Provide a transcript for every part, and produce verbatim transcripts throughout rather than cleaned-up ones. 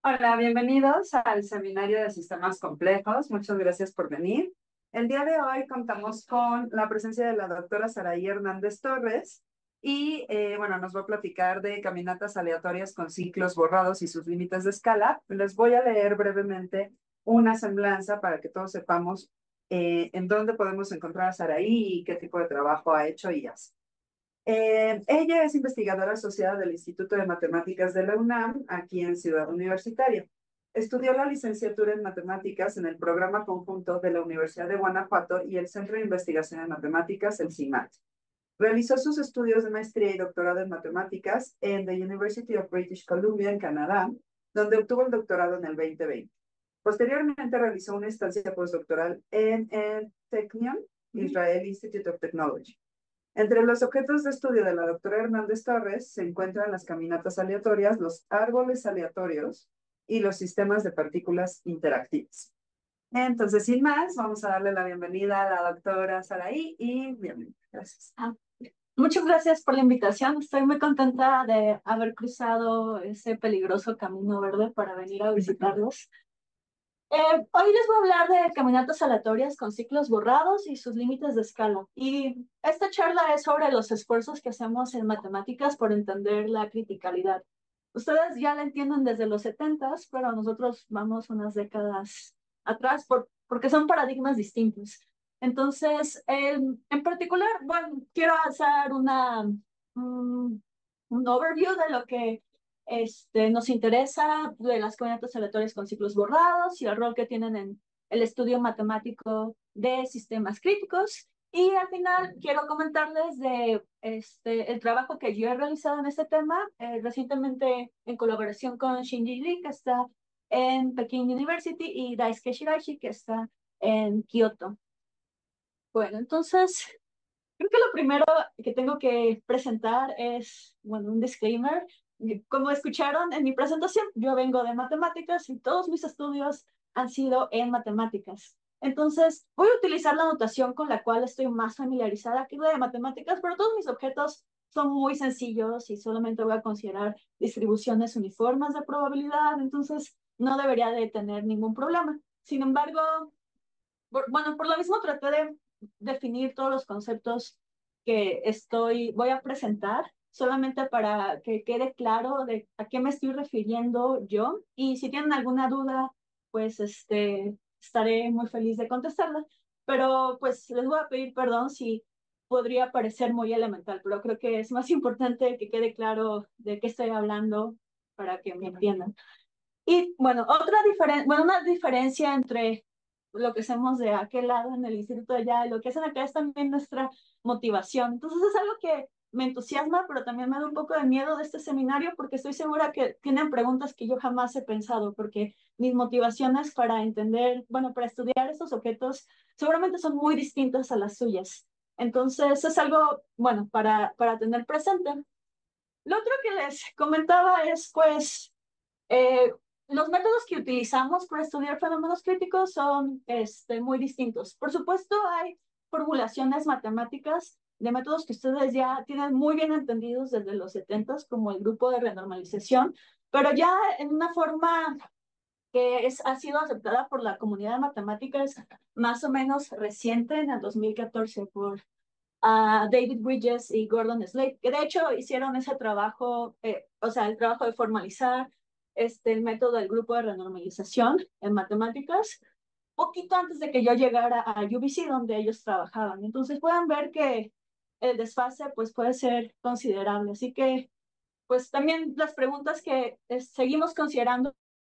Hola, bienvenidos al seminario de sistemas complejos. Muchas gracias por venir. El día de hoy contamos con la presencia de la doctora Saraí Hernández Torres y, eh, bueno, nos va a platicar de caminatas aleatorias con ciclos borrados y sus límites de escala. Les voy a leer brevemente una semblanza para que todos sepamos eh, en dónde podemos encontrar a Saraí y qué tipo de trabajo ha hecho y hace. Eh, ella es investigadora asociada del Instituto de Matemáticas de la UNAM, aquí en Ciudad Universitaria. Estudió la licenciatura en matemáticas en el programa conjunto de la Universidad de Guanajuato y el Centro de Investigación en Matemáticas, el CIMAT. Realizó sus estudios de maestría y doctorado en matemáticas en the University of British Columbia, en Canadá, donde obtuvo el doctorado en el dos mil veinte. Posteriormente realizó una estancia postdoctoral en el Technion, Israel Institute of Technology. Entre los objetos de estudio de la doctora Hernández Torres se encuentran las caminatas aleatorias, los árboles aleatorios y los sistemas de partículas interactivas. Entonces, sin más, vamos a darle la bienvenida a la doctora Saraí y bienvenida. Gracias. Ah, muchas gracias por la invitación. Estoy muy contenta de haber cruzado ese peligroso camino verde para venir a visitarlos. Eh, hoy les voy a hablar de caminatas aleatorias con ciclos borrados y sus límites de escala. Y esta charla es sobre los esfuerzos que hacemos en matemáticas por entender la criticalidad. Ustedes ya la entienden desde los setentas, pero nosotros vamos unas décadas atrás por, porque son paradigmas distintos. Entonces, en, en particular, bueno, quiero hacer una, un, un overview de lo que este, nos interesa de las coordenadas aleatorias con ciclos borrados y el rol que tienen en el estudio matemático de sistemas críticos. Y al final quiero comentarles de este, el trabajo que yo he realizado en este tema, eh, recientemente en colaboración con Shinji Lee, que está en Peking University, y Daisuke Shiraishi, que está en Kioto. Bueno, entonces, creo que lo primero que tengo que presentar es, bueno, un disclaimer. Como escucharon en mi presentación, yo vengo de matemáticas y todos mis estudios han sido en matemáticas. Entonces, voy a utilizar la notación con la cual estoy más familiarizada, que es la de matemáticas, pero todos mis objetos son muy sencillos y solamente voy a considerar distribuciones uniformes de probabilidad, entonces no debería de tener ningún problema. Sin embargo, por- bueno, por lo mismo traté de definir todos los conceptos que estoy, voy a presentar, solamente para que quede claro de a qué me estoy refiriendo yo. Y si tienen alguna duda, pues este, estaré muy feliz de contestarla. Pero pues les voy a pedir perdón si podría parecer muy elemental, pero creo que es más importante que quede claro de qué estoy hablando para que me entiendan. Y bueno, otra diferencia, bueno, una diferencia entre lo que hacemos de aquel lado en el instituto de allá y lo que hacen acá es también nuestra motivación. Entonces es algo que me entusiasma, pero también me da un poco de miedo de este seminario porque estoy segura que tienen preguntas que yo jamás he pensado, porque mis motivaciones para entender, bueno, para estudiar estos objetos seguramente son muy distintas a las suyas. Entonces es algo, bueno, para, para tener presente. Lo otro que les comentaba es, pues, eh, los métodos que utilizamos para estudiar fenómenos críticos son este, muy distintos. Por supuesto, hay formulaciones matemáticas de métodos que ustedes ya tienen muy bien entendidos desde los setentas, como el grupo de renormalización, pero ya en una forma que es, ha sido aceptada por la comunidad de matemáticas más o menos reciente, en el dos mil catorce, por a David Bridges y Gordon Slade, que de hecho hicieron ese trabajo, eh, o sea, el trabajo de formalizar este, el método del grupo de renormalización en matemáticas, poquito antes de que yo llegara a U B C, donde ellos trabajaban. Entonces pueden ver que el desfase pues, puede ser considerable. Así que, pues también las preguntas que eh, seguimos considerando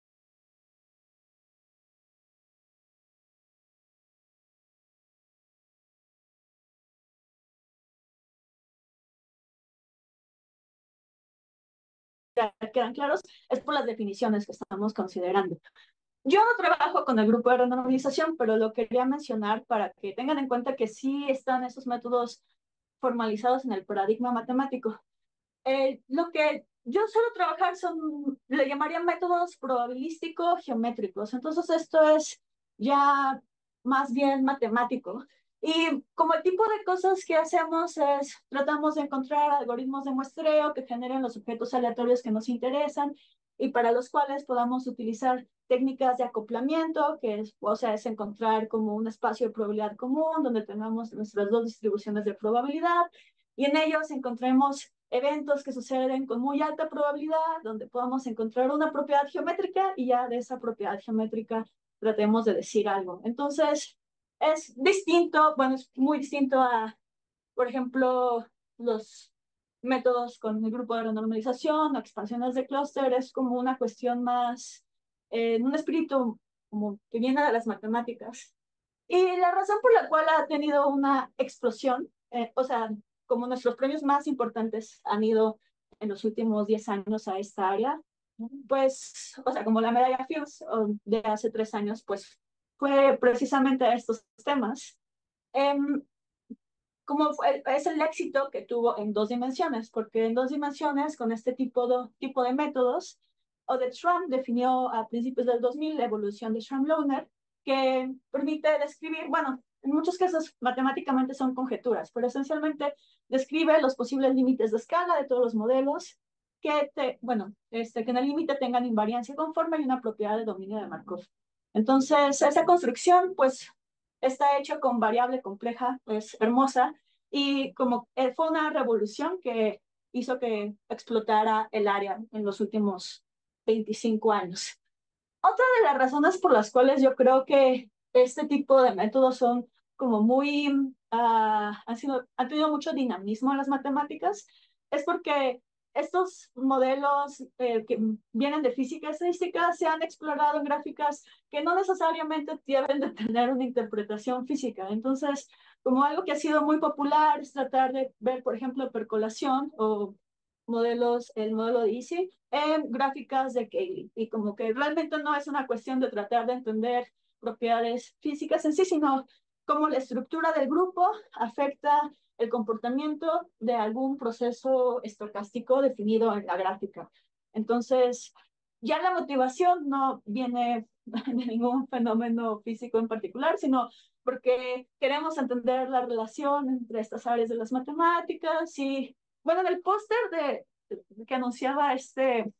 quedan claros es por las definiciones que estamos considerando. Yo no trabajo con el grupo de renormalización, pero lo quería mencionar para que tengan en cuenta que sí están esos métodos formalizados en el paradigma matemático. Eh, lo que yo suelo trabajar son, le llamaría métodos probabilístico-geométricos. Entonces esto es ya más bien matemático. Y como el tipo de cosas que hacemos es, tratamos de encontrar algoritmos de muestreo que generen los objetos aleatorios que nos interesan y para los cuales podamos utilizar técnicas de acoplamiento, que es, o sea, es encontrar como un espacio de probabilidad común donde tengamos nuestras dos distribuciones de probabilidad y en ellos encontremos eventos que suceden con muy alta probabilidad, donde podamos encontrar una propiedad geométrica y ya de esa propiedad geométrica tratemos de decir algo. Entonces, es distinto, bueno, es muy distinto a, por ejemplo, los métodos con el grupo de renormalización o expansiones de clúster, es como una cuestión más, eh, en un espíritu como que viene de las matemáticas. Y la razón por la cual ha tenido una explosión, eh, o sea, como nuestros premios más importantes han ido en los últimos diez años a esta área, pues, o sea, como la medalla Fields de hace tres años, pues fue precisamente a estos temas. Um, como fue, es el éxito que tuvo en dos dimensiones, porque en dos dimensiones, con este tipo de, tipo de métodos, Oded Schramm definió a principios del dos mil la evolución de Schramm-Lohner, que permite describir, bueno, en muchos casos matemáticamente son conjeturas, pero esencialmente describe los posibles límites de escala de todos los modelos, que, te, bueno, este, que en el límite tengan invariancia conforme y una propiedad de dominio de Markov. Entonces, esa construcción, pues, está hecha con variable compleja, es hermosa, y como eh, fue una revolución que hizo que explotara el área en los últimos veinticinco años. Otra de las razones por las cuales yo creo que este tipo de métodos son como muy, uh, han, sido, han tenido mucho dinamismo en las matemáticas, es porque estos modelos eh, que vienen de física estadística se han explorado en gráficas que no necesariamente deben de tener una interpretación física. Entonces, como algo que ha sido muy popular es tratar de ver, por ejemplo, percolación o modelos, el modelo de Easy, en gráficas de Cayley. Y como que realmente no es una cuestión de tratar de entender propiedades físicas en sí, sino cómo la estructura del grupo afecta el comportamiento de algún proceso estocástico definido en la gráfica. Entonces, ya la motivación no viene de ningún fenómeno físico en particular, sino porque queremos entender la relación entre estas áreas de las matemáticas y, bueno, en el póster de, que anunciaba este,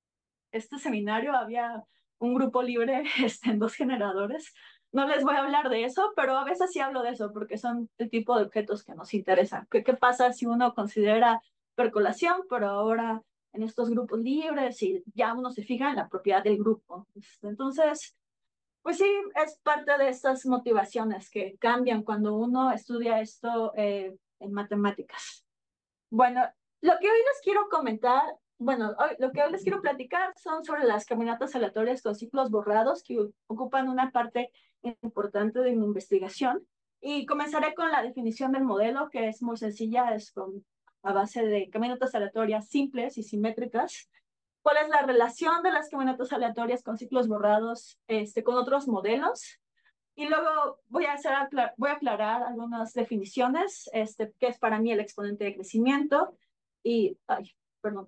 este seminario había un grupo libre este, en dos generadores. No les voy a hablar de eso, pero a veces sí hablo de eso porque son el tipo de objetos que nos interesan. ¿Qué, qué pasa si uno considera percolación, pero ahora en estos grupos libres y ya uno se fija en la propiedad del grupo? Entonces, pues sí, es parte de estas motivaciones que cambian cuando uno estudia esto eh, en matemáticas. Bueno, lo que hoy les quiero comentar, bueno, hoy, lo que hoy les quiero platicar son sobre las caminatas aleatorias con ciclos borrados que ocupan una parte importante de mi investigación. Y comenzaré con la definición del modelo, que es muy sencilla, es con, a base de caminatas aleatorias simples y simétricas. ¿Cuál es la relación de las caminatas aleatorias con ciclos borrados este, con otros modelos? Y luego voy a, hacer, voy a aclarar algunas definiciones, este, que es para mí el exponente de crecimiento y, ay, perdón,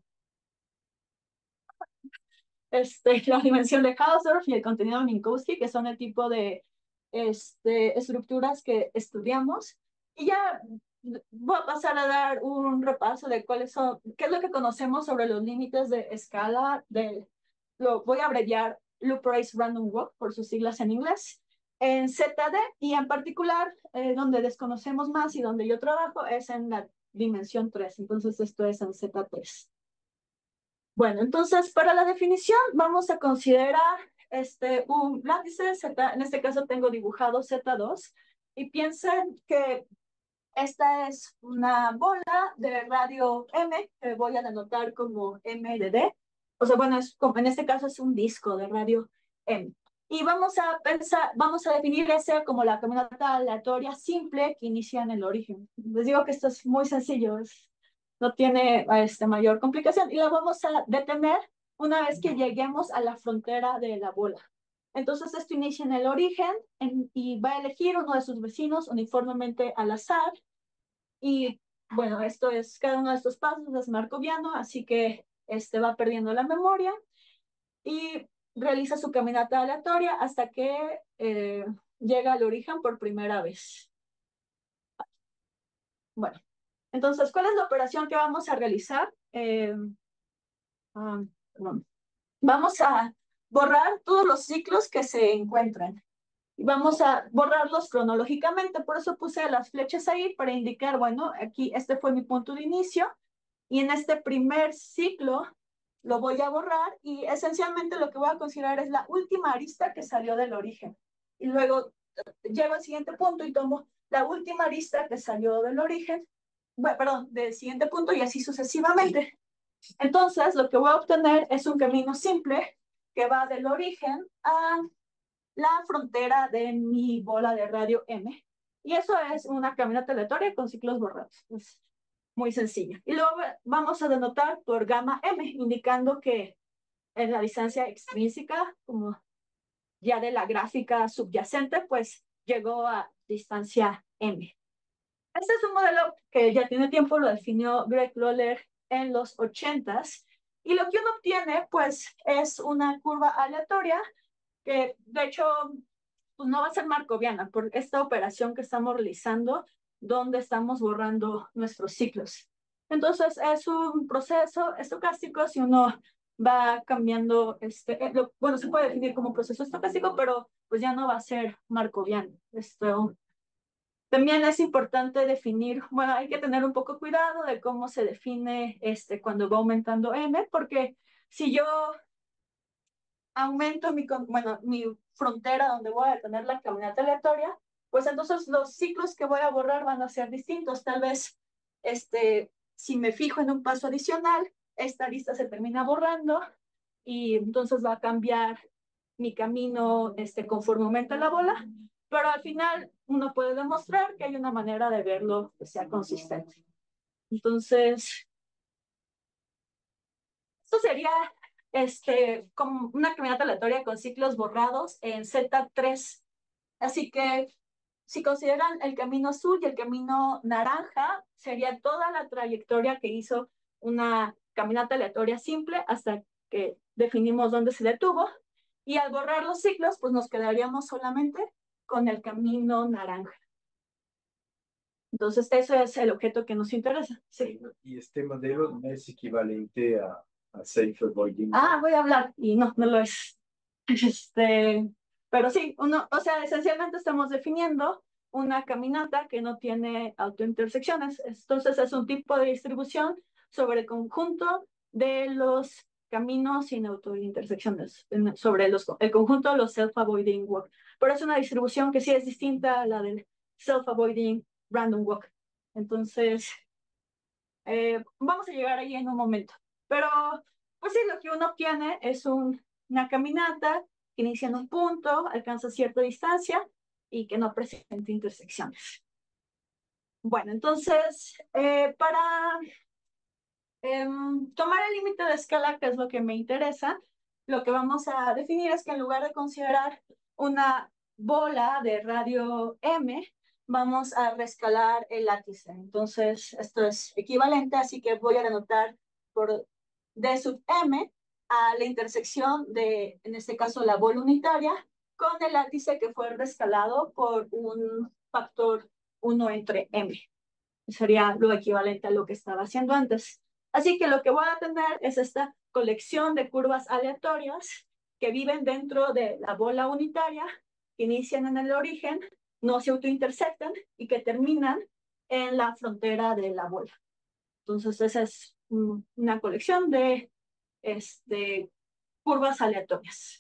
este, la dimensión de Hausdorff y el contenido de Minkowski, que son el tipo de este, estructuras que estudiamos. Y ya voy a pasar a dar un repaso de cuáles son, qué es lo que conocemos sobre los límites de escala de, lo voy a abreviar Loop Race Random Walk por sus siglas en inglés, en Z D y en particular eh, donde desconocemos más y donde yo trabajo es en la dimensión tres, entonces esto es en Z tres. Bueno, entonces para la definición vamos a considerar este, un látice Z, en este caso tengo dibujado Z dos, y piensen que esta es una bola de radio M, que voy a denotar como M de D. O sea, bueno, es como, en este caso es un disco de radio M. Y vamos a pensar, vamos a definir ese como la caminata aleatoria simple que inicia en el origen. Les digo que esto es muy sencillo, es, no tiene este, mayor complicación. Y la vamos a detener una vez que lleguemos a la frontera de la bola. Entonces esto inicia en el origen en, y va a elegir uno de sus vecinos uniformemente al azar. Y bueno, esto es, cada uno de estos pasos es markoviano, así que este va perdiendo la memoria y realiza su caminata aleatoria hasta que eh, llega al origen por primera vez. Bueno, entonces, ¿cuál es la operación que vamos a realizar? Eh, um, perdón. vamos a borrar todos los ciclos que se encuentran. Y vamos a borrarlos cronológicamente, por eso puse las flechas ahí para indicar, bueno, aquí este fue mi punto de inicio, y en este primer ciclo lo voy a borrar y esencialmente lo que voy a considerar es la última arista que salió del origen. Y luego llego al siguiente punto y tomo la última arista que salió del origen, bueno, perdón, del siguiente punto y así sucesivamente. Entonces, lo que voy a obtener es un camino simple que va del origen a la frontera de mi bola de radio M. Y eso es una caminata aleatoria con ciclos borrados. Es muy sencillo. Y luego vamos a denotar por gamma M, indicando que en la distancia extrínseca, como ya de la gráfica subyacente, pues llegó a distancia M. Este es un modelo que ya tiene tiempo, lo definió Greg Lawler en los ochentas, y lo que uno obtiene, pues, es una curva aleatoria que, de hecho, pues no va a ser marcoviana por esta operación que estamos realizando, donde estamos borrando nuestros ciclos. Entonces, es un proceso estocástico si uno va cambiando, este, eh, lo, bueno, se puede definir como proceso estocástico, pero pues ya no va a ser marcoviano. Esto también es importante definir, bueno, hay que tener un poco cuidado de cómo se define este cuando va aumentando m, porque si yo aumento mi, bueno, mi frontera donde voy a tener la caminata aleatoria, pues entonces los ciclos que voy a borrar van a ser distintos. Tal vez, este, si me fijo en un paso adicional, esta lista se termina borrando y entonces va a cambiar mi camino este, conforme aumenta la bola, pero al final uno puede demostrar que hay una manera de verlo que sea consistente. Entonces, esto sería este, como una caminata aleatoria con ciclos borrados en Z tres. Así que si consideran el camino azul y el camino naranja, sería toda la trayectoria que hizo una caminata aleatoria simple hasta que definimos dónde se detuvo. Y al borrar los ciclos, pues nos quedaríamos solamente con el camino naranja. Entonces, ese es el objeto que nos interesa. Sí. Y este modelo no es equivalente a, a Safe Avoiding. Ah, voy a hablar. Y no, no lo es. Este, pero sí, uno, o sea, esencialmente estamos definiendo una caminata que no tiene autointersecciones. Entonces, es un tipo de distribución sobre el conjunto de los caminos sin autointersecciones, sobre los, el conjunto de los self-avoiding walk. Pero es una distribución que sí es distinta a la del self-avoiding random walk. Entonces, eh, vamos a llegar ahí en un momento. Pero, pues sí, lo que uno obtiene es un, una caminata que inicia en un punto, alcanza cierta distancia y que no presenta intersecciones. Bueno, entonces, eh, para eh, tomar el límite de escala, que es lo que me interesa, lo que vamos a definir es que en lugar de considerar una bola de radio M, vamos a rescalar el látice. Entonces, esto es equivalente, así que voy a denotar por D sub M a la intersección de, en este caso, la bola unitaria con el látice que fue rescalado por un factor uno entre M. Sería lo equivalente a lo que estaba haciendo antes. Así que lo que voy a tener es esta colección de curvas aleatorias que viven dentro de la bola unitaria, que inician en el origen, no se autointersectan y que terminan en la frontera de la bola. Entonces, esa es una colección de este, curvas aleatorias.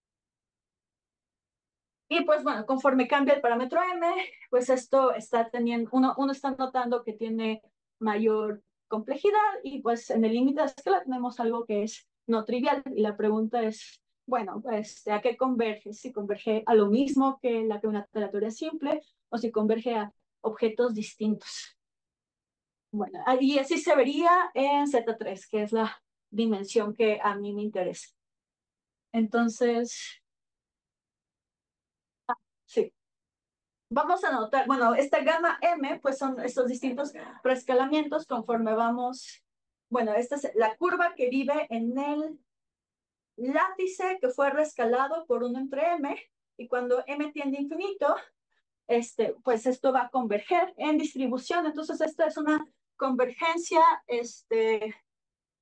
Y pues bueno, conforme cambia el parámetro m, pues esto está teniendo, uno, uno está notando que tiene mayor complejidad y pues en el límite de escala tenemos algo que es no trivial y la pregunta es, bueno, pues ¿a qué converge? Si converge a lo mismo que la caminata aleatoria simple o si converge a objetos distintos. Bueno, y así se vería en Z tres, que es la dimensión que a mí me interesa. Entonces, sí. Vamos a notar, bueno, esta gama M, pues son estos distintos reescalamientos conforme vamos, bueno, esta es la curva que vive en el látice que fue reescalado por uno entre M, y cuando M tiende a infinito, este, pues esto va a converger en distribución, entonces esta es una convergencia, este,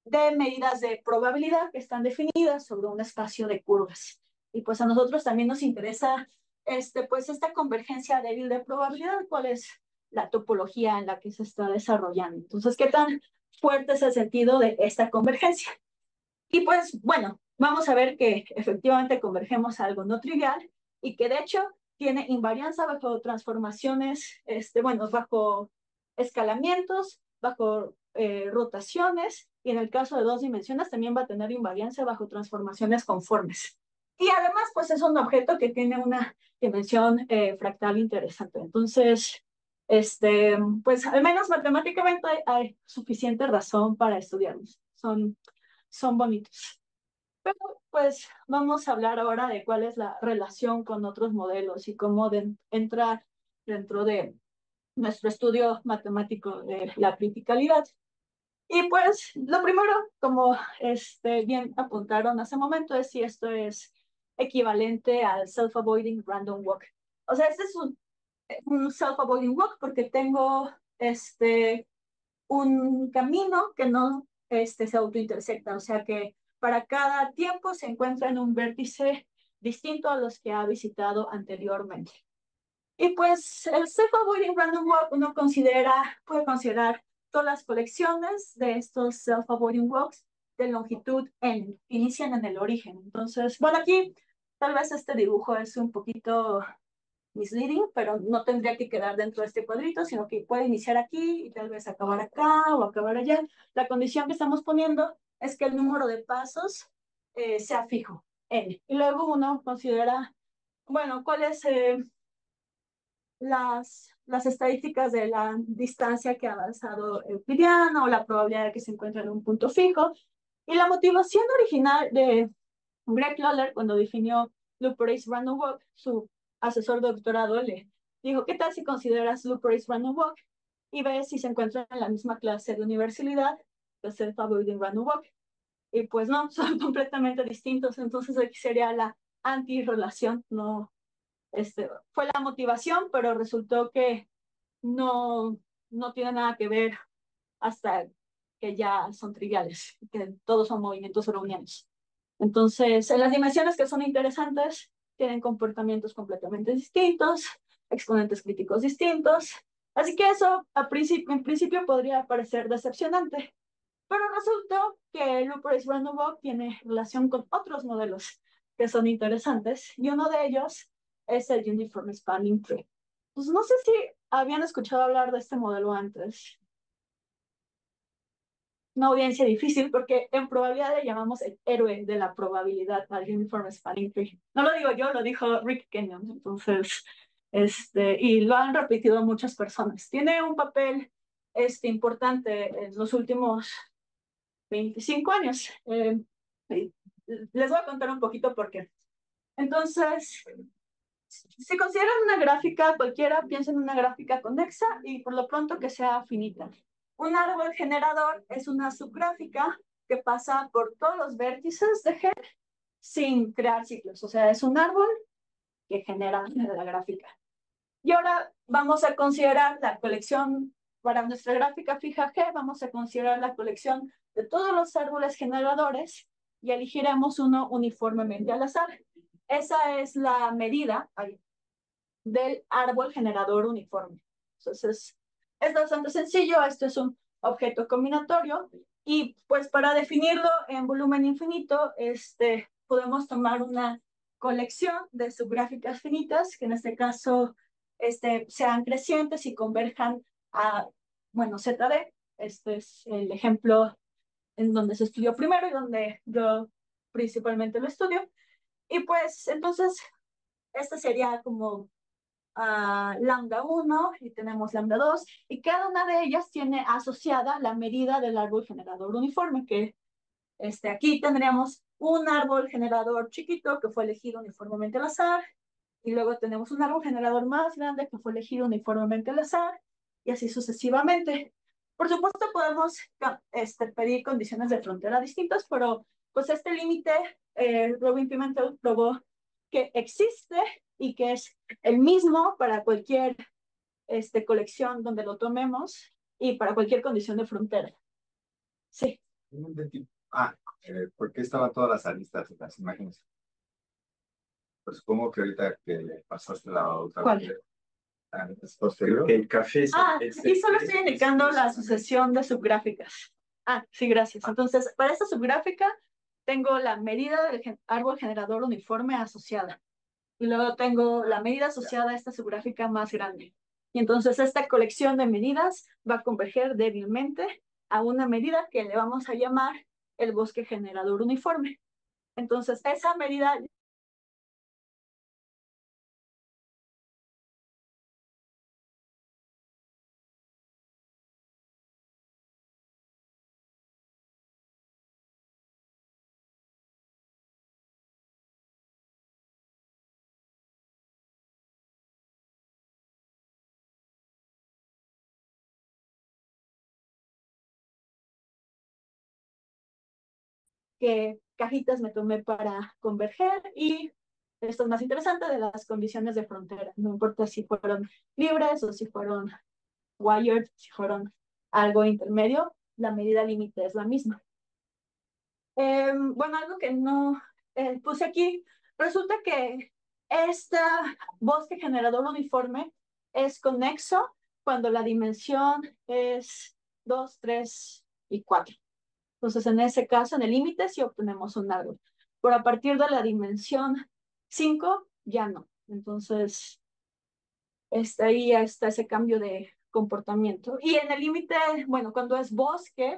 de medidas de probabilidad que están definidas sobre un espacio de curvas. Y pues a nosotros también nos interesa este, pues esta convergencia débil de probabilidad, cuál es la topología en la que se está desarrollando. Entonces, ¿qué tan fuerte es el sentido de esta convergencia? Y pues, bueno, vamos a ver que efectivamente convergemos a algo no trivial y que de hecho tiene invarianza bajo transformaciones, este, bueno, bajo escalamientos, bajo eh, rotaciones, y en el caso de dos dimensiones también va a tener invarianza bajo transformaciones conformes. Y además, pues es un objeto que tiene una dimensión eh, fractal interesante. Entonces, este, pues al menos matemáticamente hay, hay suficiente razón para estudiarlos. Son son bonitos. Pero pues vamos a hablar ahora de cuál es la relación con otros modelos y cómo de, entra dentro de nuestro estudio matemático de la criticalidad. Y pues lo primero, como este, bien apuntaron hace momento, es si esto es equivalente al self-avoiding random walk. O sea, este es un, un self-avoiding walk porque tengo este, un camino que no este, se autointersecta, o sea que para cada tiempo se encuentra en un vértice distinto a los que ha visitado anteriormente. Y pues el self-avoiding random walk uno considera, puede considerar todas las colecciones de estos self-avoiding walks de longitud n, inician en el origen. Entonces, bueno, aquí tal vez este dibujo es un poquito misleading, pero no tendría que quedar dentro de este cuadrito, sino que puede iniciar aquí y tal vez acabar acá o acabar allá. La condición que estamos poniendo es que el número de pasos eh, sea fijo, n. Y luego uno considera, bueno, cuáles eh, las, las estadísticas de la distancia que ha avanzado euclidiana o la probabilidad de que se encuentre en un punto fijo. Y la motivación original de Greg Lawler, cuando definió Loop Race Random Walk, su asesor de doctorado le dijo, ¿qué tal si consideras Loop Race Random Walk y ves si se encuentra en la misma clase de universalidad que Self-Avoiding Random Walk? Y pues no, son completamente distintos, entonces aquí sería la antirrelación, no, este, fue la motivación, pero resultó que no, no tiene nada que ver hasta que ya son triviales, que todos son movimientos brownianos. Entonces, en las dimensiones que son interesantes, tienen comportamientos completamente distintos, exponentes críticos distintos. Así que eso, a principio, en principio, podría parecer decepcionante. Pero resultó que el Loop Race Random Walk tiene relación con otros modelos que son interesantes, y uno de ellos es el Uniform Spanning Tree. Pues no sé si habían escuchado hablar de este modelo antes. Una audiencia difícil porque en probabilidad le llamamos el héroe de la probabilidad al Uniform Spanning Tree. No lo digo yo, lo dijo Rick Kenyon. Entonces, este, y lo han repetido muchas personas. Tiene un papel este, importante en los últimos veinticinco años. Eh, les voy a contar un poquito por qué. Entonces, si consideran una gráfica cualquiera, piensen en una gráfica convexa y por lo pronto que sea finita. Un árbol generador es una subgráfica que pasa por todos los vértices de G sin crear ciclos. O sea, es un árbol que genera la gráfica. Y ahora vamos a considerar la colección, para nuestra gráfica fija G, vamos a considerar la colección de todos los árboles generadores y elegiremos uno uniformemente al azar. Esa es la medida del árbol generador uniforme. Entonces, es bastante sencillo. Esto es un objeto combinatorio y pues para definirlo en volumen infinito, este, podemos tomar una colección de subgráficas finitas, que en este caso este, sean crecientes y converjan a, bueno, Z D. Este es el ejemplo en donde se estudió primero y donde yo principalmente lo estudio. Y pues entonces, este sería como uh, lambda uno y tenemos lambda dos, y cada una de ellas tiene asociada la medida del árbol generador uniforme, que este, aquí tendríamos un árbol generador chiquito que fue elegido uniformemente al azar, y luego tenemos un árbol generador más grande que fue elegido uniformemente al azar, y así sucesivamente. Por supuesto, podemos este, pedir condiciones de frontera distintas, pero pues este límite, eh, Robin Pimentel probó que existe y que es el mismo para cualquier este, colección donde lo tomemos y para cualquier condición de frontera. Sí. No entendí. Ah, eh, ¿por qué estaban todas las aristas en las imágenes? Pues supongo que ahorita que pasaste la otra ¿Cuál? vez, ah, es posterior. Que el café es Ah, es- aquí solo estoy es- indicando es- la sucesión de subgráficas. Ah, sí, gracias. Entonces, para esta subgráfica tengo la medida del gen- árbol generador uniforme asociada. Y luego tengo la medida asociada a esta subgráfica más grande. Y entonces esta colección de medidas va a converger débilmente a una medida que le vamos a llamar el bosque generador uniforme. Entonces, esa medida que cajitas me tomé para converger y esto es más interesante de las condiciones de frontera. No importa si fueron libres o si fueron wired, si fueron algo intermedio, la medida límite es la misma. Eh, bueno, algo que no eh, puse aquí, resulta que este bosque generador uniforme es conexo cuando la dimensión es dos, tres y cuatro. Entonces, en ese caso, en el límite sí obtenemos un árbol. Pero a partir de la dimensión cinco, ya no. Entonces, está ahí ya está ese cambio de comportamiento. Y en el límite, bueno, cuando es bosque,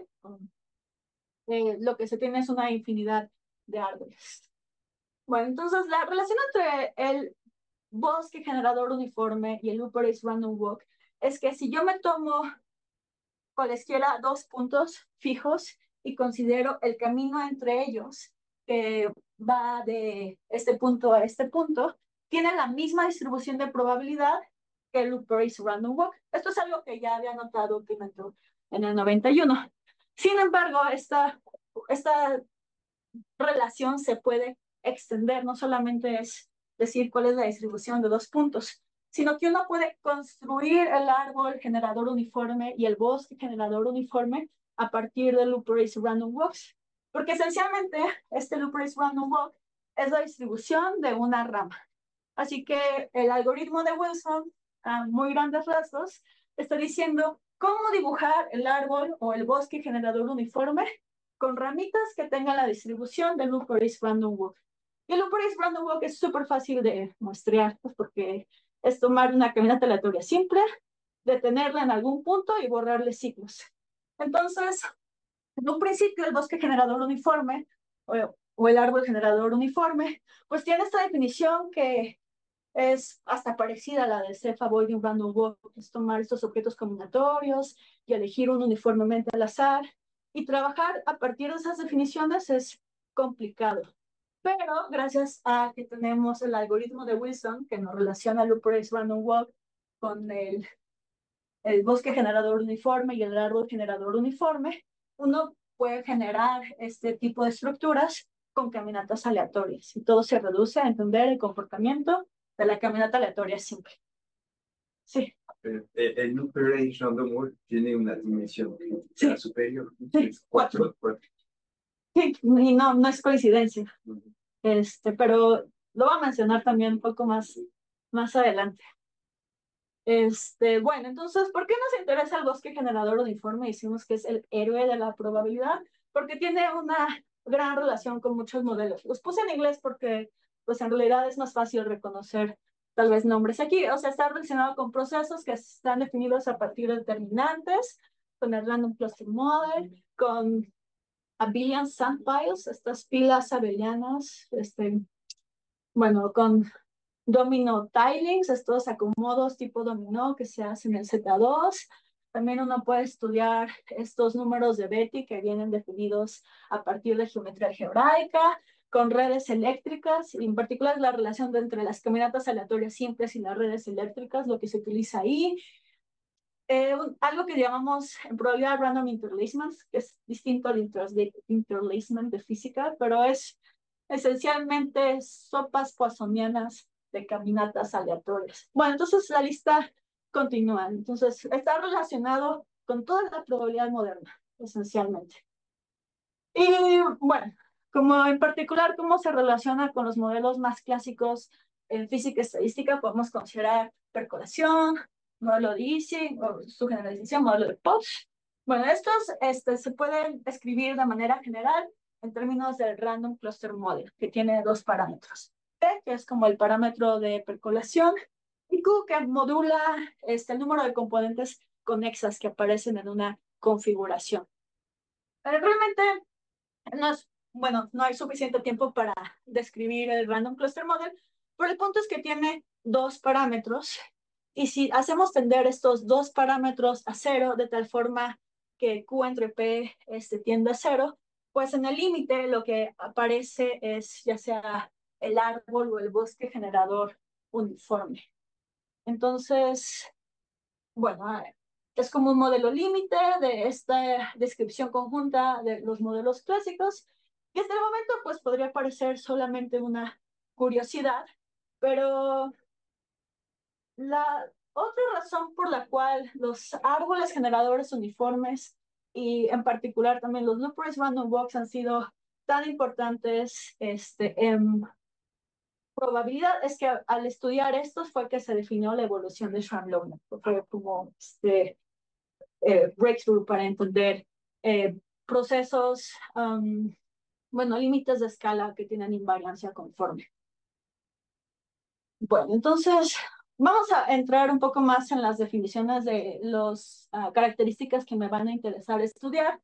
eh, lo que se tiene es una infinidad de árboles. Bueno, entonces la relación entre el bosque generador uniforme y el Upper East Random Walk es que si yo me tomo cualesquiera dos puntos fijos y considero el camino entre ellos, que va de este punto a este punto, tiene la misma distribución de probabilidad que el Upper East Random Walk. Esto es algo que ya había notado Pimentel en el noventa y uno. Sin embargo, esta, esta relación se puede extender, no solamente es decir cuál es la distribución de dos puntos, sino que uno puede construir el árbol generador uniforme y el bosque generador uniforme a partir del Loop Race Random Walks, porque esencialmente este Loop Race Random Walk es la distribución de una rama. Así que el algoritmo de Wilson, a muy grandes rasgos, está diciendo cómo dibujar el árbol o el bosque generador uniforme con ramitas que tengan la distribución del Loop Race Random Walk. Y el Loop Race Random Walk es súper fácil de muestrear, pues porque es tomar una caminata aleatoria simple, detenerla en algún punto y borrarle ciclos. Entonces, en un principio, el bosque generador uniforme o, o el árbol generador uniforme, pues tiene esta definición que es hasta parecida a la de Ceph Avoiding Random Walk, es tomar estos objetos combinatorios y elegir uno uniformemente al azar. Y trabajar a partir de esas definiciones es complicado. Pero gracias a que tenemos el algoritmo de Wilson, que nos relaciona el Loop Race Random Walk con el, el bosque generador uniforme y el árbol generador uniforme, uno puede generar este tipo de estructuras con caminatas aleatorias. Y todo se reduce a entender el comportamiento de la caminata aleatoria simple. Sí. Eh, eh, el Loop Range Random Walk tiene una dimensión Sí. superior. Sí, Es cuatro. cuatro. Sí, y no, no es coincidencia. Este, pero lo voy a mencionar también un poco más, más adelante. Este, bueno, entonces, ¿por qué nos interesa el bosque generador uniforme? Decimos que es el héroe de la probabilidad, porque tiene una gran relación con muchos modelos. Los puse en inglés porque, pues, en realidad es más fácil reconocer tal vez nombres aquí. O sea, está relacionado con procesos que están definidos a partir de determinantes, con el Random Cluster Model, con abelian sand piles, estas pilas abelianas, este, bueno, con domino tilings, estos acomodos tipo dominó que se hacen en Z dos. También uno puede estudiar estos números de Betti que vienen definidos a partir de geometría algebraica, con redes eléctricas, y en particular la relación de entre las caminatas aleatorias simples y las redes eléctricas, lo que se utiliza ahí. Eh, un, algo que llamamos en probabilidad random interlacement, que es distinto al interlacement de física, pero es esencialmente sopas poissonianas de caminatas aleatorias. Bueno, entonces la lista continúa. Entonces está relacionado con toda la probabilidad moderna, esencialmente. Y bueno, como en particular cómo se relaciona con los modelos más clásicos en física y estadística, podemos considerar percolación, modelo de Ising, o su generalización, modelo de Potts. Bueno, estos este, se pueden escribir de manera general en términos del Random Cluster Model, que tiene dos parámetros. P, que es como el parámetro de percolación, y Q, que modula este, el número de componentes conexas que aparecen en una configuración. Pero realmente no es, bueno, no hay suficiente tiempo para describir el Random Cluster Model, pero el punto es que tiene dos parámetros, y si hacemos tender estos dos parámetros a cero, de tal forma que Q entre P este, tiende a cero, pues en el límite lo que aparece es ya sea el árbol o el bosque generador uniforme. Entonces, bueno, es como un modelo límite de esta descripción conjunta de los modelos clásicos, que hasta el momento pues podría parecer solamente una curiosidad, pero la otra razón por la cual los árboles generadores uniformes y en particular también los loop-race random walks han sido tan importantes este, en probabilidad es que al estudiar estos fue que se definió la evolución de Schramm-Lohner, fue como este eh, breakthrough para entender eh, procesos, um, bueno, límites de escala que tienen invariancia conforme. Bueno, entonces vamos a entrar un poco más en las definiciones de las uh, características que me van a interesar estudiar.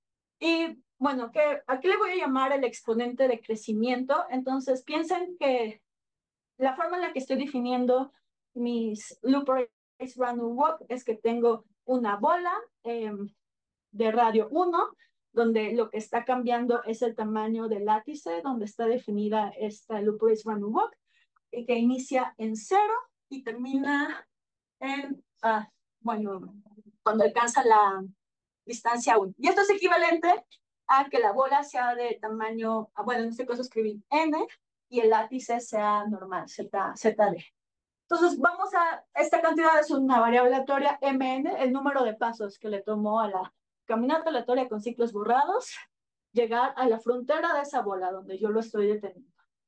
Y bueno, que aquí le voy a llamar el exponente de crecimiento. Entonces piensen que la forma en la que estoy definiendo mis loop race random walk es que tengo una bola eh, de radio uno, donde lo que está cambiando es el tamaño del látice, donde está definida esta loop race random walk, y que inicia en cero y termina en, ah, bueno, cuando alcanza la distancia uno. Y esto es equivalente a que la bola sea de tamaño, bueno, en este caso escribí n, y el látice sea normal, Z, ZD. Entonces, vamos a, esta cantidad es una variable aleatoria mn, el número de pasos que le tomó a la caminata aleatoria con ciclos borrados, llegar a la frontera de esa bola donde yo lo estoy deteniendo.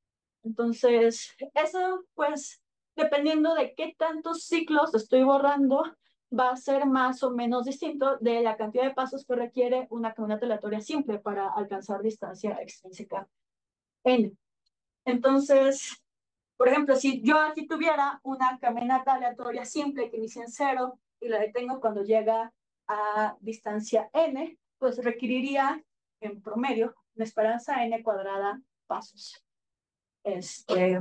Entonces, eso, pues, dependiendo de qué tantos ciclos estoy borrando, va a ser más o menos distinto de la cantidad de pasos que requiere una caminata aleatoria simple para alcanzar distancia extrínseca n. Entonces, por ejemplo, si yo aquí tuviera una caminata aleatoria simple que inicia en cero y la detengo cuando llega a distancia n, pues requeriría en promedio una esperanza n cuadrada pasos. Este,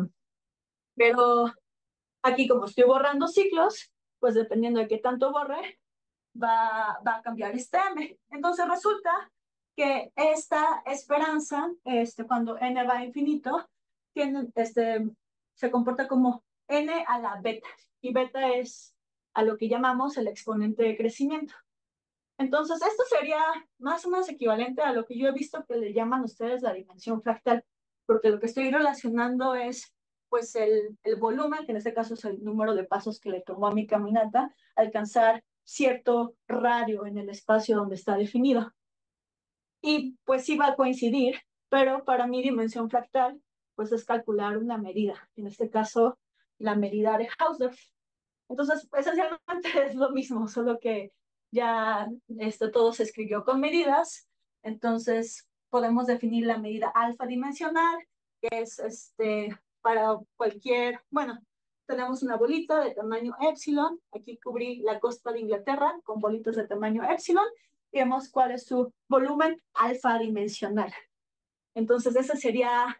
pero aquí como estoy borrando ciclos, pues dependiendo de qué tanto borre, va, va a cambiar este m. Entonces resulta que esta esperanza, este, cuando n va a infinito, tiene, este, se comporta como n a la beta, y beta es a lo que llamamos el exponente de crecimiento. Entonces, esto sería más o menos equivalente a lo que yo he visto que le llaman ustedes la dimensión fractal, porque lo que estoy relacionando es pues el, el volumen, que en este caso es el número de pasos que le tomó a mi caminata, alcanzar cierto radio en el espacio donde está definido. Y pues sí va a coincidir, pero para mi dimensión fractal, pues es calcular una medida, en este caso la medida de Hausdorff. Entonces, esencialmente es lo mismo, solo que ya esto todo se escribió con medidas. Entonces, podemos definir la medida alfa dimensional, que es este, para cualquier, bueno, tenemos una bolita de tamaño epsilon. Aquí cubrí la costa de Inglaterra con bolitas de tamaño epsilon. Y vemos cuál es su volumen alfa dimensional. Entonces, ese sería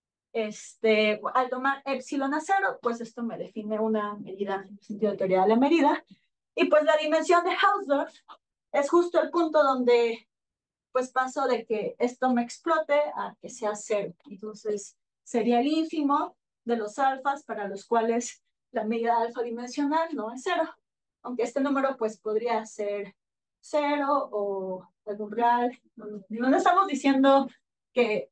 este, al tomar epsilon a cero, pues esto me define una medida en el sentido de teoría de la medida. Y pues la dimensión de Hausdorff es justo el punto donde pues paso de que esto me explote a que sea cero. Entonces sería el ínfimo de los alfas para los cuales la medida alfa dimensional no es cero. Aunque este número pues podría ser cero o algún real. No, no estamos diciendo que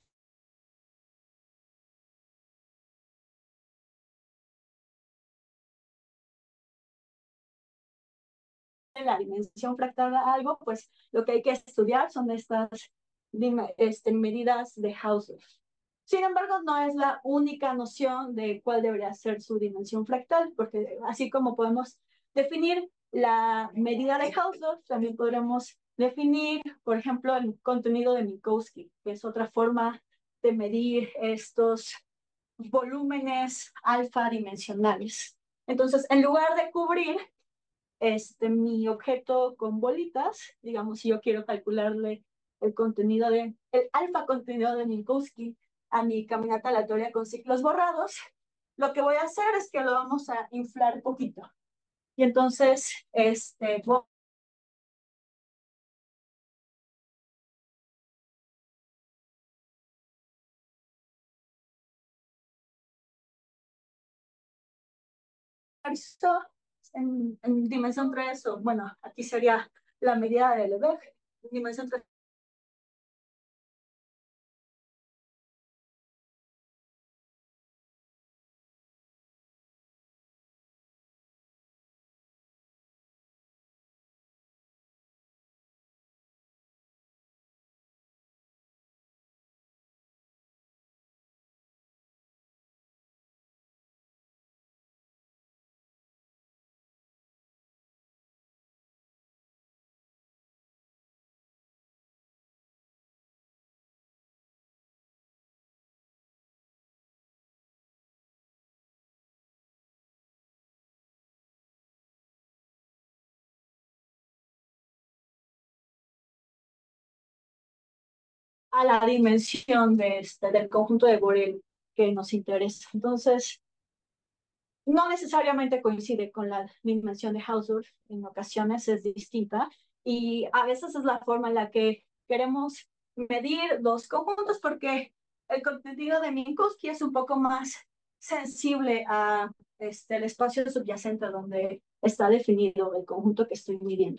la dimensión fractal a algo, pues lo que hay que estudiar son estas este, medidas de Hausdorff. Sin embargo, no es la única noción de cuál debería ser su dimensión fractal, porque así como podemos definir la medida de Hausdorff, también podremos definir, por ejemplo, el contenido de Minkowski, que es otra forma de medir estos volúmenes alfa dimensionales. Entonces, en lugar de cubrir este, mi objeto con bolitas, digamos, si yo quiero calcularle el contenido de, el alfa contenido de Minkowski a mi caminata aleatoria con ciclos borrados, lo que voy a hacer es que lo vamos a inflar un poquito. Y entonces, este, voy en, en dimensión tres, o bueno, aquí sería la medida de Lebesgue, en dimensión tres. A la dimensión de este, del conjunto de Borel que nos interesa. Entonces, no necesariamente coincide con la dimensión de Hausdorff, en ocasiones es distinta, y a veces es la forma en la que queremos medir los conjuntos, porque el contenido de Minkowski es un poco más sensible a este, el espacio subyacente donde está definido el conjunto que estoy midiendo.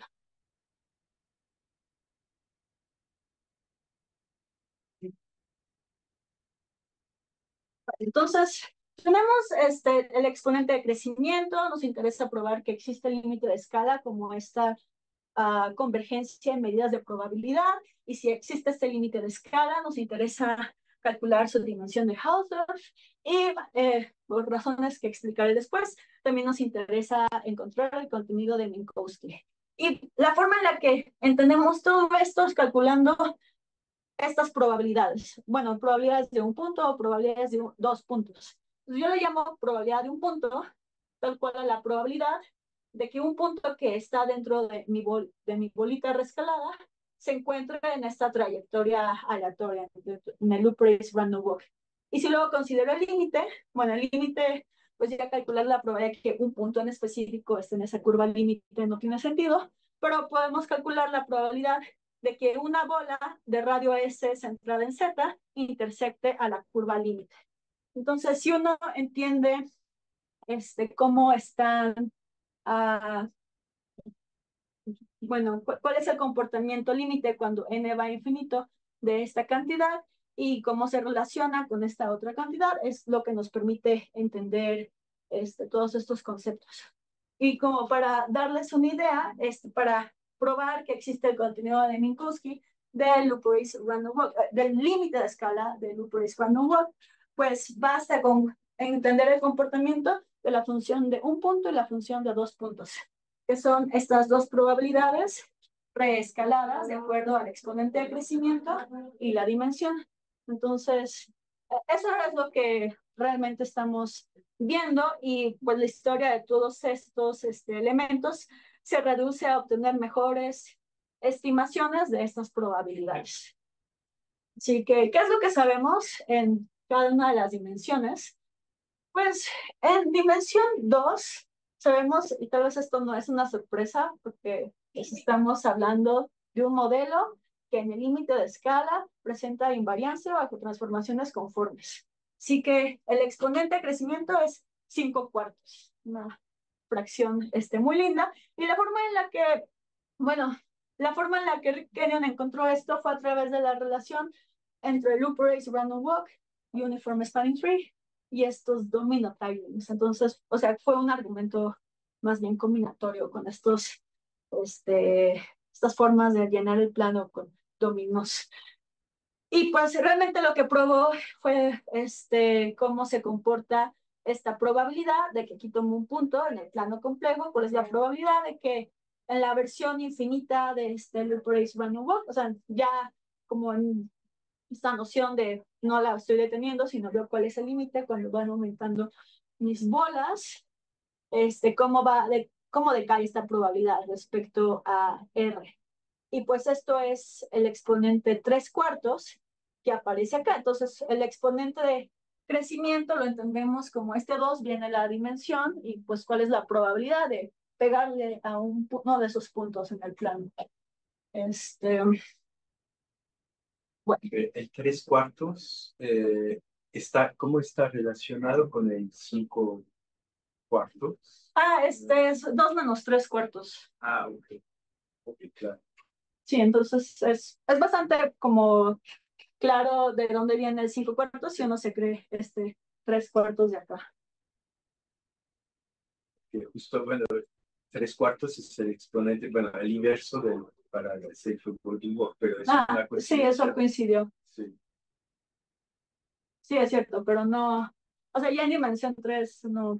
Entonces, tenemos este, el exponente de crecimiento, nos interesa probar que existe el límite de escala como esta uh, convergencia en medidas de probabilidad, y si existe este límite de escala, nos interesa calcular su dimensión de Hausdorff, y eh, por razones que explicaré después, también nos interesa encontrar el contenido de Minkowski. Y la forma en la que entendemos todo esto es calculando estas probabilidades. Bueno, probabilidades de un punto o probabilidades de un, dos puntos. Entonces, yo le llamo probabilidad de un punto, tal cual a la probabilidad de que un punto que está dentro de mi, bol, de mi bolita rescalada se encuentre en esta trayectoria aleatoria, en el loop race random walk. Y si luego considero el límite, bueno, el límite, pues ya calcular la probabilidad de que un punto en específico esté en esa curva límite no tiene sentido, pero podemos calcular la probabilidad de que una bola de radio S centrada en Z intersecte a la curva límite. Entonces, si uno entiende este, cómo están, uh, bueno, cu cuál es el comportamiento límite cuando n va a infinito de esta cantidad y cómo se relaciona con esta otra cantidad, es lo que nos permite entender este, todos estos conceptos. Y como para darles una idea, este, para probar que existe el contenido de Minkowski del loop race random walk, del límite de escala del loop race random walk, pues basta con entender el comportamiento de la función de un punto y la función de dos puntos, que son estas dos probabilidades preescaladas de acuerdo al exponente de crecimiento y la dimensión. Entonces, eso es lo que realmente estamos viendo, y pues la historia de todos estos este, elementos se reduce a obtener mejores estimaciones de estas probabilidades. Así que, ¿qué es lo que sabemos en cada una de las dimensiones? Pues en dimensión dos sabemos, y tal vez esto no es una sorpresa, porque estamos hablando de un modelo que en el límite de escala presenta invariancia bajo transformaciones conformes. Así que el exponente de crecimiento es cinco cuartos, una fracción este, muy linda. Y la forma en la que, bueno, la forma en la que Rick Kenyon encontró esto fue a través de la relación entre loop race random walk y uniform spanning tree y estos domino tilings. Entonces, o sea, fue un argumento más bien combinatorio con estos, este, estas formas de llenar el plano con dominos. Y pues realmente lo que probó fue este, cómo se comporta esta probabilidad de que aquí tomo un punto en el plano complejo, cuál es la probabilidad de que en la versión infinita de este Loop Race Random Walk, o sea, ya como en esta noción de no la estoy deteniendo, sino veo cuál es el límite cuando van aumentando mis bolas, este, cómo va, de, cómo decae esta probabilidad respecto a R. Y pues esto es el exponente tres cuartos que aparece acá. Entonces, el exponente de crecimiento lo entendemos como este dos viene la dimensión y pues cuál es la probabilidad de pegarle a un, uno de esos puntos en el plano. Este, bueno. Eh, El tres cuartos, eh, está, ¿cómo está relacionado con el cinco cuartos? Ah, este es dos menos tres cuartos. Ah, ok. Ok, claro. Sí, entonces es, es bastante como claro de dónde viene el cinco cuartos si uno se cree este tres cuartos de acá. Que justo, bueno, tres cuartos es el exponente, bueno, el inverso del, para el Safe Working Walk, pero es Ah, una sí, coincidencia. eso coincidió. Sí. Sí, es cierto, pero no, o sea, ya en dimensión tres no.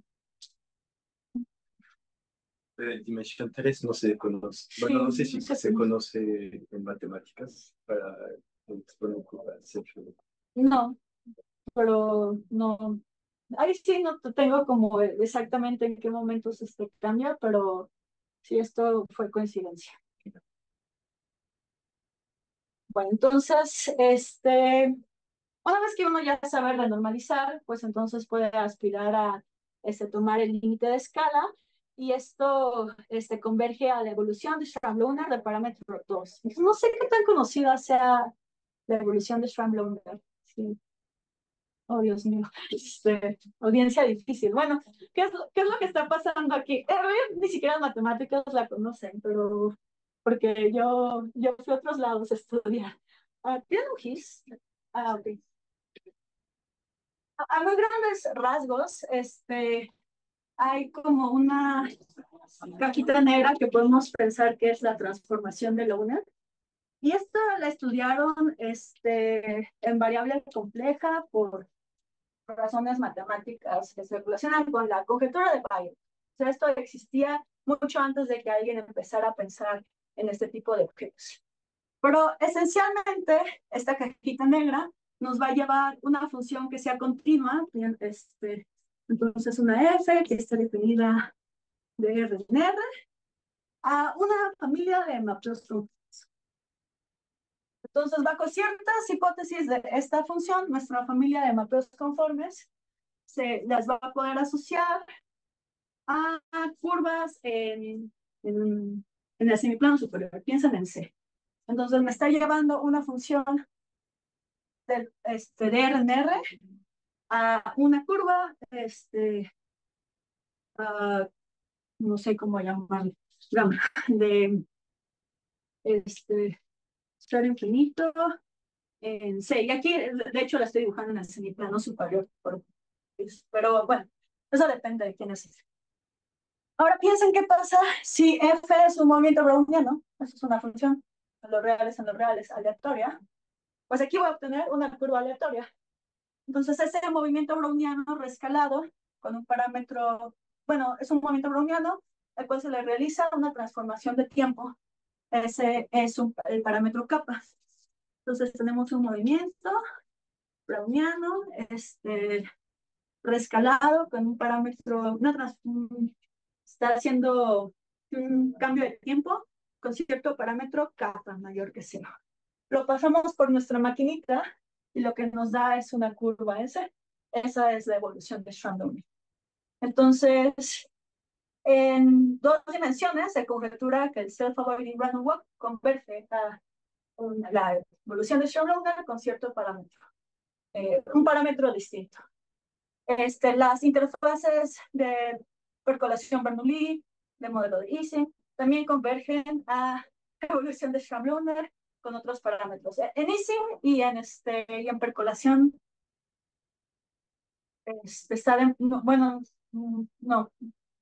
Eh, dimensión tres no se conoce. Bueno, no sé si Sí, se conoce en matemáticas para el exponente para el Safe Working Walk. no, pero no. Ahí sí no te tengo como exactamente en qué momentos este cambia, pero sí, esto fue coincidencia. Bueno, entonces, este, una vez que uno ya sabe renormalizar, pues entonces puede aspirar a este, tomar el límite de escala y esto este, converge a la evolución de Schramm-Lohner del parámetro dos. No sé qué tan conocida sea la evolución de Schramm-Lohner. Sí. Oh, Dios mío. Este, audiencia difícil. Bueno, ¿qué es, lo, ¿qué es lo que está pasando aquí? Eh, ni siquiera las matemáticas la conocen, pero porque yo, yo fui a otros lados a estudiar. Uh, ¿Tienen un GIS? Ah, ok. A muy grandes rasgos, este, hay como una cajita negra que podemos pensar que es la transformación de Lohner. Y esta la estudiaron este, en variable compleja por razones matemáticas que se relacionan con la conjetura de Bayes. O sea, esto existía mucho antes de que alguien empezara a pensar en este tipo de objetos. Pero esencialmente, esta cajita negra nos va a llevar una función que sea continua, este, entonces una f que está definida de R en R, a una familia de mapeos truncados. Entonces, bajo ciertas hipótesis de esta función, nuestra familia de mapeos conformes se las va a poder asociar a curvas en, en, en el semiplano superior. Piensen en C. Entonces, me está llevando una función de, este, de R en R a una curva, este, a, no sé cómo llamarlo, de este, estar infinito en C. Y aquí, de hecho, la estoy dibujando en el semiplano superior, por, pero bueno, eso depende de quién es. Ahora piensen qué pasa si F es un movimiento browniano, eso es una función en los reales, en los reales, aleatoria, pues aquí voy a obtener una curva aleatoria. Entonces, ese movimiento browniano rescalado con un parámetro, bueno, es un movimiento browniano, al cual se le realiza una transformación de tiempo. Ese es un, el parámetro kappa. Entonces, tenemos un movimiento browniano, este, rescalado con un parámetro, una trans, está haciendo un cambio de tiempo con cierto parámetro kappa mayor que cero. Lo pasamos por nuestra maquinita y lo que nos da es una curva S. Esa es la evolución de Schramm-Lohner. Entonces, en dos dimensiones se conjetura que el self-avoiding random walk converge a una, la evolución de Schramm-Lohner con cierto parámetro, eh, un parámetro distinto. Este, las interfaces de percolación Bernoulli, de modelo de Ising, también convergen a la evolución de Schramm-Lohner con otros parámetros. En Ising y en, este, y en percolación, este, está de, no, bueno, no,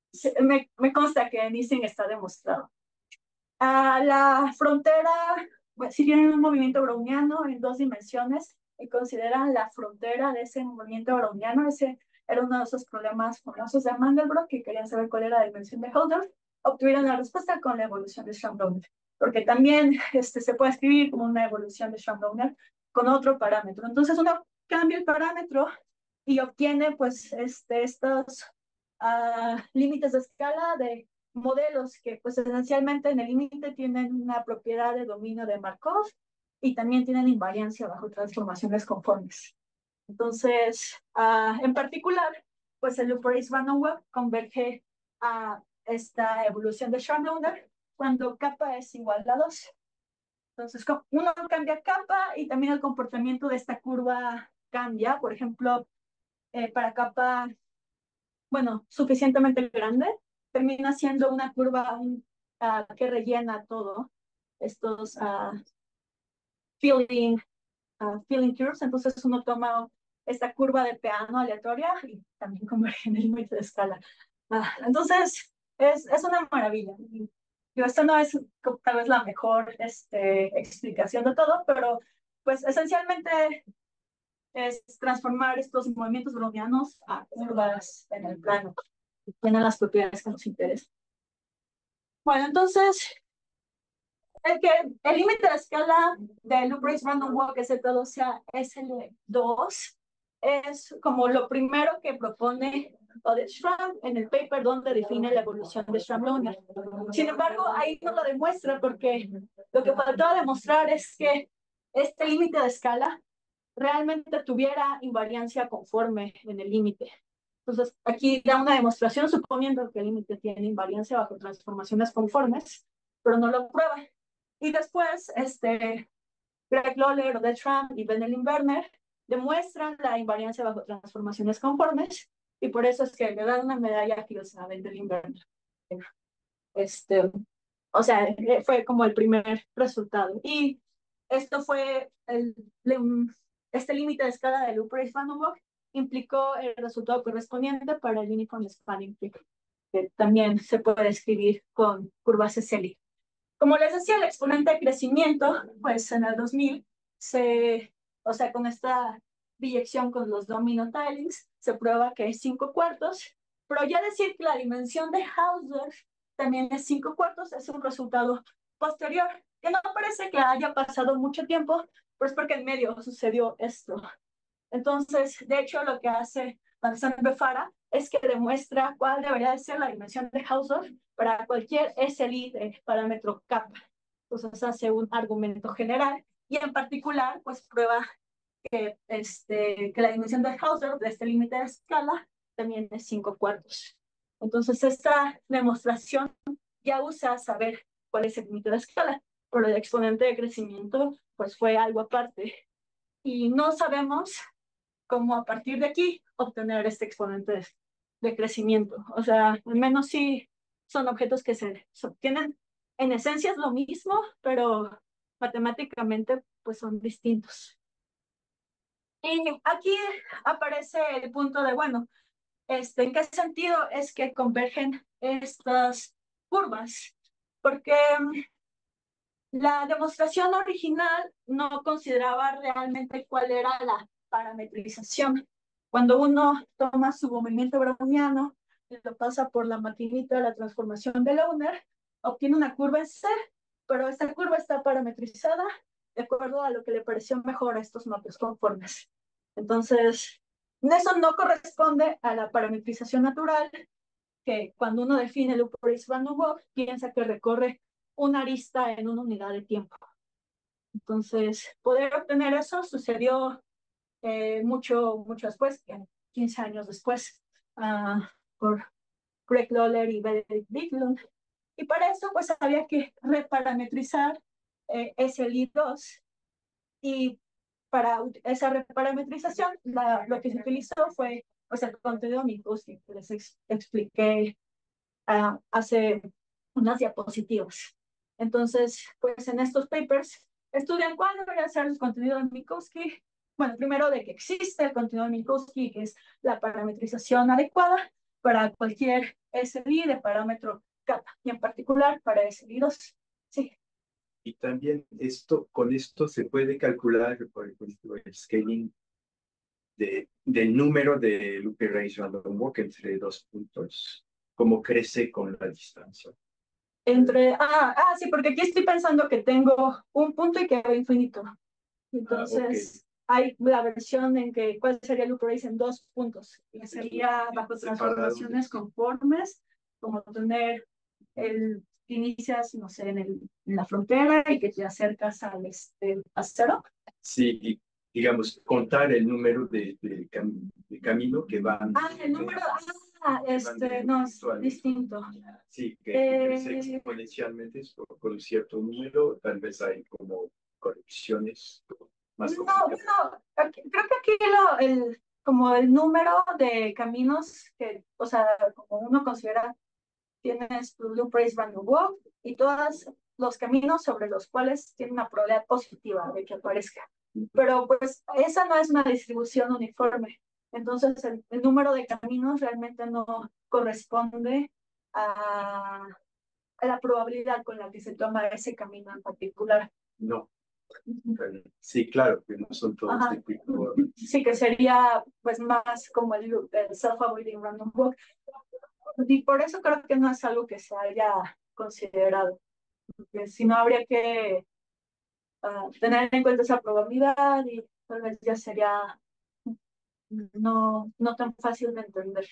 me, me consta que en Ising está demostrado. A la frontera pues, si tienen un movimiento browniano en dos dimensiones y consideran la frontera de ese movimiento browniano, ese era uno de esos problemas famosos de Mandelbrot, que querían saber cuál era la dimensión de Hölder, obtuvieron la respuesta con la evolución de Schramm-Browner, porque también este, se puede escribir como una evolución de Schramm-Browner con otro parámetro. Entonces uno cambia el parámetro y obtiene pues este, estos uh, límites de escala de modelos que pues esencialmente en el límite tienen una propiedad de dominio de Markov y también tienen invariancia bajo transformaciones conformes. Entonces, uh, en particular, pues el Lupperis-Van converge a esta evolución de Schramm-Browner cuando kappa es igual a dos. Entonces, uno cambia kappa y también el comportamiento de esta curva cambia. Por ejemplo, eh, para kappa, bueno, suficientemente grande, termina siendo una curva uh, que rellena todo estos uh, filling, uh, filling curves. Entonces uno toma esta curva de Peano aleatoria y también converge en el límite de escala. Uh, entonces es, es una maravilla. Y, yo, esto no es tal vez la mejor este, explicación de todo, pero pues esencialmente es transformar estos movimientos brownianos a curvas en el plano. Tienen las propiedades que nos interesan. Bueno, entonces, el que el límite de escala de Lupperis Random Walk S T dos sea S L dos es como lo primero que propone Oded Schramm en el paper donde define la evolución de Schramm-Browner. Sin embargo, ahí no lo demuestra porque lo que faltaba demostrar es que este límite de escala realmente tuviera invariancia conforme en el límite. Entonces, aquí da una demostración suponiendo que el límite tiene invariancia bajo transformaciones conformes, pero no lo prueba. Y después, este, Greg Lawler, Oded Schramm y Benelin Werner demuestran la invariancia bajo transformaciones conformes, y por eso es que le dan una medalla aquí a Benelin Werner. Este, o sea, fue como el primer resultado. Y esto fue el, este límite de escala de Lupperis-Van implicó el resultado correspondiente para el Uniform Spanning Tree, que también se puede escribir con curvas S L I. Como les decía, el exponente de crecimiento, pues en el dos mil, se, o sea, con esta biyección con los domino tilings, se prueba que es cinco cuartos, pero ya decir que la dimensión de Hauser también es cinco cuartos es un resultado posterior, que no parece que haya pasado mucho tiempo, pero es porque en medio sucedió esto. Entonces, de hecho, lo que hace Vincent Befara es que demuestra cuál debería de ser la dimensión de Hausdorff para cualquier S L I de parámetro kappa. Entonces hace un argumento general y en particular, pues prueba que, este, que la dimensión de Hausdorff de este límite de escala también es cinco cuartos. Entonces esta demostración ya usa saber cuál es el límite de escala, pero el exponente de crecimiento pues fue algo aparte. Y no sabemos cómo a partir de aquí obtener este exponente de, de crecimiento. O sea, al menos sí son objetos que se, se obtienen. En esencia es lo mismo, pero matemáticamente pues son distintos. Y aquí aparece el punto de, bueno, este, ¿en qué sentido es que convergen estas curvas? Porque la demostración original no consideraba realmente cuál era la parametrización. Cuando uno toma su movimiento browniano y lo pasa por la maquinita de la transformación de Lowner, obtiene una curva en C, pero esta curva está parametrizada de acuerdo a lo que le pareció mejor a estos mapas conformes. Entonces, eso no corresponde a la parametrización natural, que cuando uno define el Lupperis-Van piensa que recorre una arista en una unidad de tiempo. Entonces, poder obtener eso sucedió eh, mucho, mucho después, quince años después, uh, por Greg Lawler y Benedict Bicklund. Y para eso, pues, había que reparametrizar eh, S L I dos. Y para esa reparametrización, la, lo que se utilizó fue pues, el contenido Minkowski, que les ex expliqué uh, hace unas diapositivas. Entonces, pues en estos papers estudian cuál debería ser el contenido de Minkowski. Bueno, primero de que existe el contenido de Minkowski, que es la parametrización adecuada para cualquier S L I de parámetro kappa, y en particular para S L I dos. Sí. y también esto, con esto se puede calcular, por ejemplo, el scaling de, del número de loop arrays random walk entre dos puntos, cómo crece con la distancia. Entre, ah, ah, sí, porque aquí estoy pensando que tengo un punto y que va infinito. Entonces, Ah, okay. hay la versión en que cuál sería el loop arrays en dos puntos. Y sería bajo transformaciones conformes, como tener el que inicias, no sé, en, el, en la frontera y que te acercas al este, a cero. Sí, y digamos, contar el número de, de, cam de camino que van. Ah, el número, ah, este, no, es distinto. Sí, que, eh, que crece exponencialmente por, por un cierto número, tal vez hay como conexiones más no, complicadas. bueno, aquí, creo que aquí lo, el, como el número de caminos que, o sea, como uno considera, tienes tu loop race random walk y todos los caminos sobre los cuales tiene una probabilidad positiva de que aparezca. Pero pues esa no es una distribución uniforme. Entonces el, el número de caminos realmente no corresponde a, a la probabilidad con la que se toma ese camino en particular. No. Sí, claro, que no son todos Ajá. de tipo. Sí, que sería pues más como el, el self-avoiding random walk. Y por eso creo que no es algo que se haya considerado, porque si no habría que uh, tener en cuenta esa probabilidad y tal vez ya sería no, no tan fácil de entender.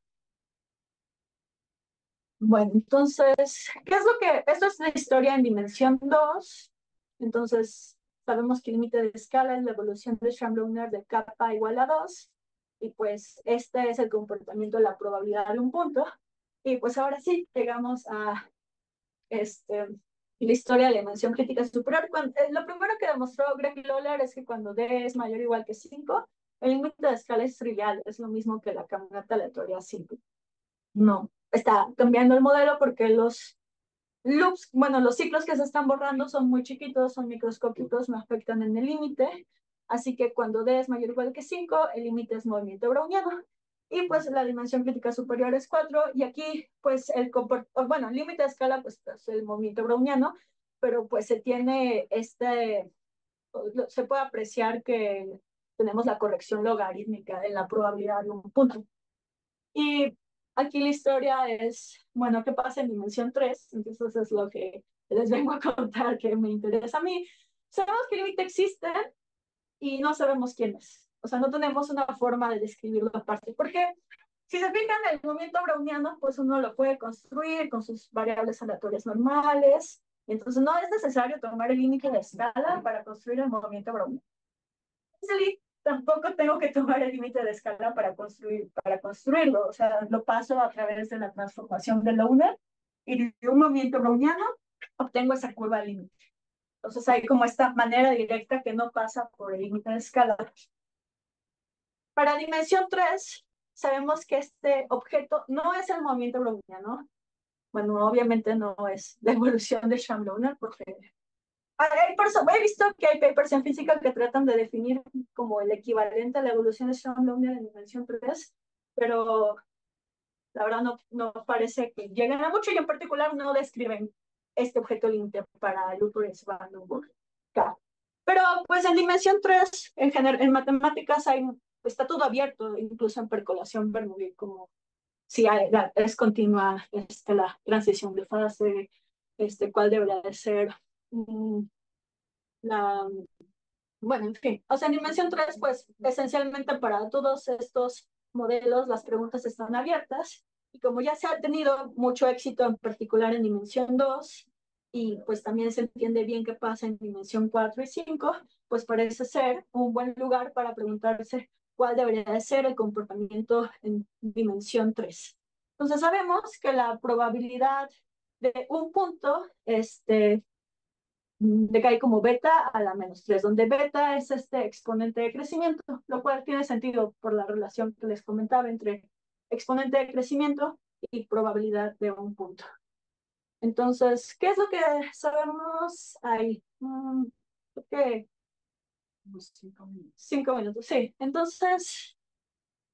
Bueno, entonces, ¿qué es lo que? Esto es la historia en dimensión dos. Entonces, sabemos que el límite de escala es la evolución de Schambluner de kappa igual a dos. Y pues, este es el comportamiento de la probabilidad de un punto. Y pues ahora sí, llegamos a este, la historia de la dimensión crítica superior. Cuando, eh, lo primero que demostró Greg y Lawler es que cuando D es mayor o igual que cinco, el límite de escala es trivial, es lo mismo que la caminata aleatoria simple. No, está cambiando el modelo porque los loops, bueno, los ciclos que se están borrando son muy chiquitos, son microscópicos, no afectan en el límite. Así que cuando D es mayor o igual que cinco, el límite es movimiento browniano. Y pues la dimensión crítica superior es cuatro. Y aquí, pues el bueno, el límite de escala, pues es el movimiento browniano, pero pues se tiene este, se puede apreciar que tenemos la corrección logarítmica en la probabilidad de un punto. Y aquí la historia es, bueno, ¿qué pasa en dimensión tres? Entonces es lo que les vengo a contar que me interesa a mí. Sabemos que el límite existe y no sabemos quién es. O sea, no tenemos una forma de describirlo aparte. Porque si se fijan, el movimiento browniano, pues uno lo puede construir con sus variables aleatorias normales. Entonces no es necesario tomar el límite de escala para construir el movimiento browniano. Tampoco tengo que tomar el límite de escala para, construir, para construirlo. O sea, lo paso a través de la transformación de Lowner y de un movimiento browniano obtengo esa curva de límite. Entonces hay como esta manera directa que no pasa por el límite de escala. Para dimensión tres, sabemos que este objeto no es el movimiento browniano. Bueno, obviamente no es la evolución de Schambluner porque Hay he visto que hay papers en física que tratan de definir como el equivalente a la evolución de Schambluner en dimensión tres, pero la verdad no, no parece que lleguen a mucho y en particular no describen este objeto límite para Luther's Vandenberg. Pero pues en dimensión tres, en, general, en matemáticas hay, está todo abierto, incluso en percolación Bernoulli, como si hay, la, es continua este, la transición de fase, este, cuál debería de ser. Um, la, bueno, en fin, o sea, en dimensión tres, pues esencialmente para todos estos modelos las preguntas están abiertas y como ya se ha tenido mucho éxito en particular en dimensión dos y pues también se entiende bien qué pasa en dimensión cuatro y cinco, pues parece ser un buen lugar para preguntarse cuál debería de ser el comportamiento en dimensión tres. Entonces sabemos que la probabilidad de un punto este, decae como beta a la menos tres, donde beta es este exponente de crecimiento, lo cual tiene sentido por la relación que les comentaba entre exponente de crecimiento y probabilidad de un punto. Entonces, ¿qué es lo que sabemos ahí? Mm, okay. Cinco minutos. Cinco minutos, sí. Entonces,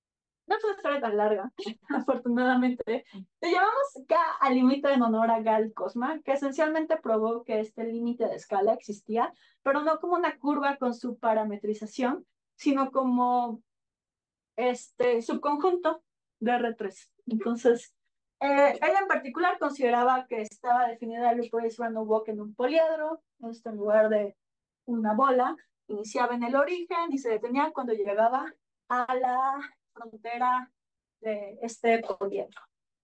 no es una historia tan larga, afortunadamente. Le llamamos K al límite en honor a Gal Cosma, que esencialmente probó que este límite de escala existía, pero no como una curva con su parametrización, sino como este subconjunto de R tres. Entonces, eh, ella en particular consideraba que estaba definida el Loop Random Walk en un poliedro, esto en lugar de una bola, iniciaba en el origen y se detenía cuando llegaba a la frontera de este poliedro.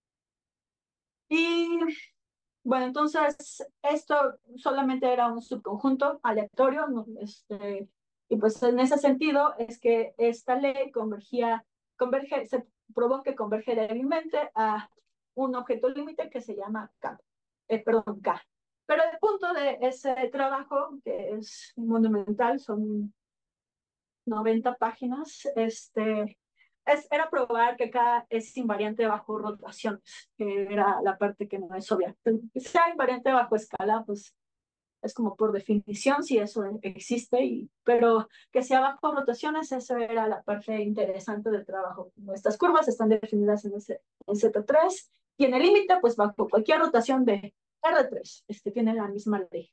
Y bueno, entonces esto solamente era un subconjunto aleatorio, ¿no? Este, y pues en ese sentido es que esta ley convergía, converge, se probó que converge débilmente a un objeto límite que se llama K, eh, perdón, K. Pero el punto de ese trabajo, que es monumental, son noventa páginas, este, es, era probar que K es invariante bajo rotaciones, que era la parte que no es obvia. Que sea invariante bajo escala, pues es como por definición si eso existe, y, pero que sea bajo rotaciones, eso era la parte interesante del trabajo. Estas curvas están definidas en, ese, en Z tres y en el límite, pues bajo cualquier rotación de R tres, este, tiene la misma ley.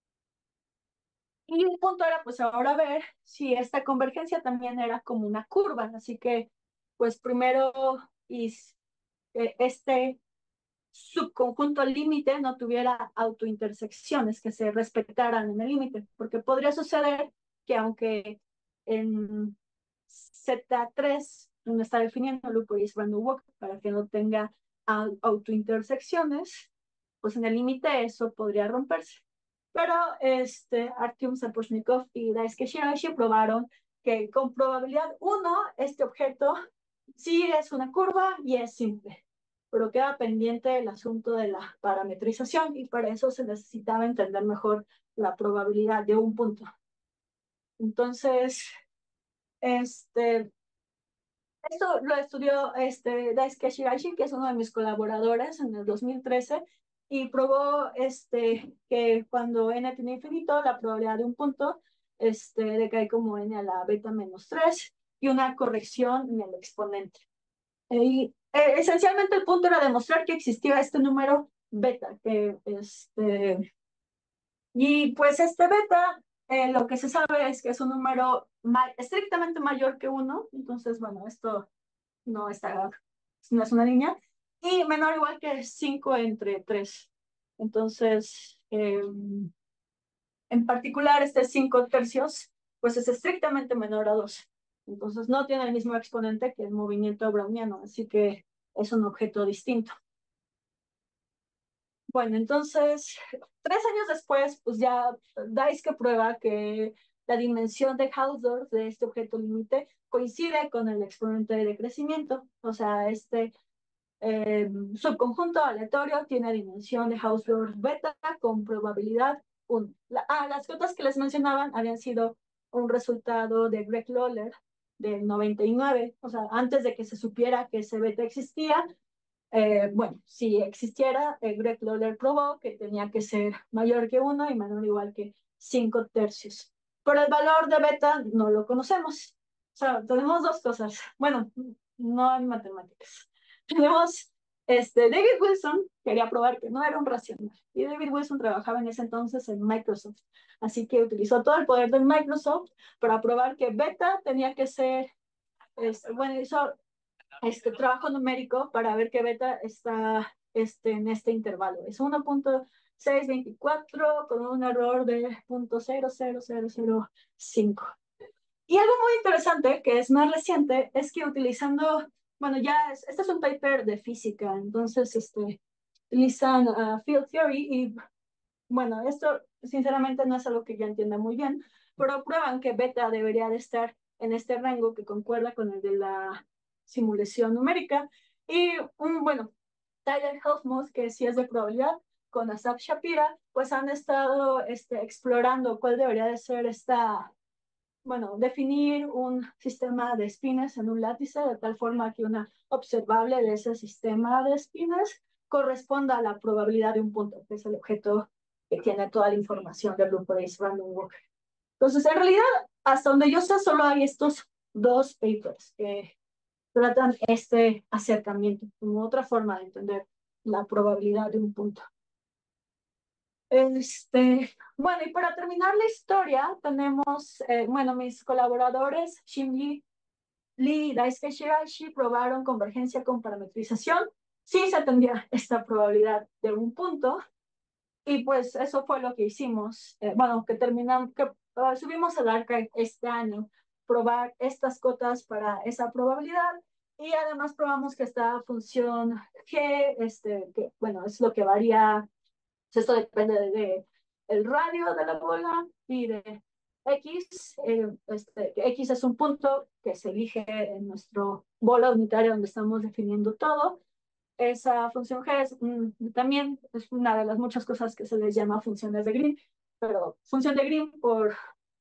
Y el punto era pues ahora ver si esta convergencia también era como una curva, así que pues primero y, eh, este subconjunto límite no tuviera autointersecciones que se respetaran en el límite, porque podría suceder que aunque en Z tres uno está definiendo loop is random walk para que no tenga autointersecciones, pues en el límite eso podría romperse. Pero este, Artyom Sapochnikov y Daisuke Shirashi probaron que con probabilidad uno, este objeto sí es una curva y es simple, pero queda pendiente el asunto de la parametrización y para eso se necesitaba entender mejor la probabilidad de un punto. Entonces, este, esto lo estudió este, Daisuke Shirashi, que es uno de mis colaboradores en el dos mil trece, y probó este, que cuando n tiene infinito, la probabilidad de un punto este, decae como n a la beta menos tres y una corrección en el exponente. Y eh, esencialmente el punto era demostrar que existía este número beta, que este, y pues este beta, eh, lo que se sabe es que es un número ma estrictamente mayor que uno, entonces bueno, esto no está, no es una línea, y menor o igual que cinco entre tres. Entonces, eh, en particular este cinco tercios, pues es estrictamente menor a dos. Entonces no tiene el mismo exponente que el movimiento browniano, así que es un objeto distinto. Bueno, entonces, tres años después, pues ya Daisuke prueba que la dimensión de Hausdorff de este objeto límite coincide con el exponente de crecimiento. O sea, este eh, subconjunto aleatorio tiene dimensión de Hausdorff beta con probabilidad uno. La, ah, las cotas que les mencionaban habían sido un resultado de Greg Loller del noventa y nueve, o sea, antes de que se supiera que ese beta existía. Eh, bueno, si existiera, eh, Greg Loller probó que tenía que ser mayor que uno y menor o igual que cinco tercios. Pero el valor de beta no lo conocemos. O sea, tenemos dos cosas. Bueno, no en matemáticas. Tenemos, este, David Wilson quería probar que no era un racional. Y David Wilson trabajaba en ese entonces en Microsoft. Así que utilizó todo el poder de Microsoft para probar que beta tenía que ser, este, bueno, hizo este trabajo numérico para ver que beta está este, en este intervalo. Es uno punto seiscientos veinticuatro con un error de cero punto cero cero cero cero cinco. Y algo muy interesante, que es más reciente, es que utilizando, bueno, ya, es, este es un paper de física, entonces este, utilizan uh, field theory y, bueno, esto sinceramente no es algo que yo entienda muy bien, pero prueban que beta debería de estar en este rango que concuerda con el de la simulación numérica. Y, um, bueno, Tyler Helfmuth, que sí es de probabilidad, con Asaf Shapira, pues han estado este, explorando cuál debería de ser esta, bueno, definir un sistema de espines en un látice de tal forma que una observable de ese sistema de espines corresponda a la probabilidad de un punto, que es el objeto que tiene toda la información del Loop Race Random Walk. Entonces, en realidad, hasta donde yo sé, solo hay estos dos papers que tratan este acercamiento como otra forma de entender la probabilidad de un punto. Este, bueno, y para terminar la historia, tenemos, eh, bueno, mis colaboradores, Shim Lee y Daisuke Shiraishi, probaron convergencia con parametrización. Sí se atendía esta probabilidad de un punto, y pues eso fue lo que hicimos. Eh, bueno, que terminamos, que uh, subimos al archive este año, probar estas cotas para esa probabilidad, y además probamos que esta función G, este, que bueno, es lo que varía. Esto depende de, de el radio de la bola y de X. Eh, este, X es un punto que se elige en nuestro bola unitaria donde estamos definiendo todo. Esa función G es, mm, también es una de las muchas cosas que se les llama funciones de Green, pero función de Green por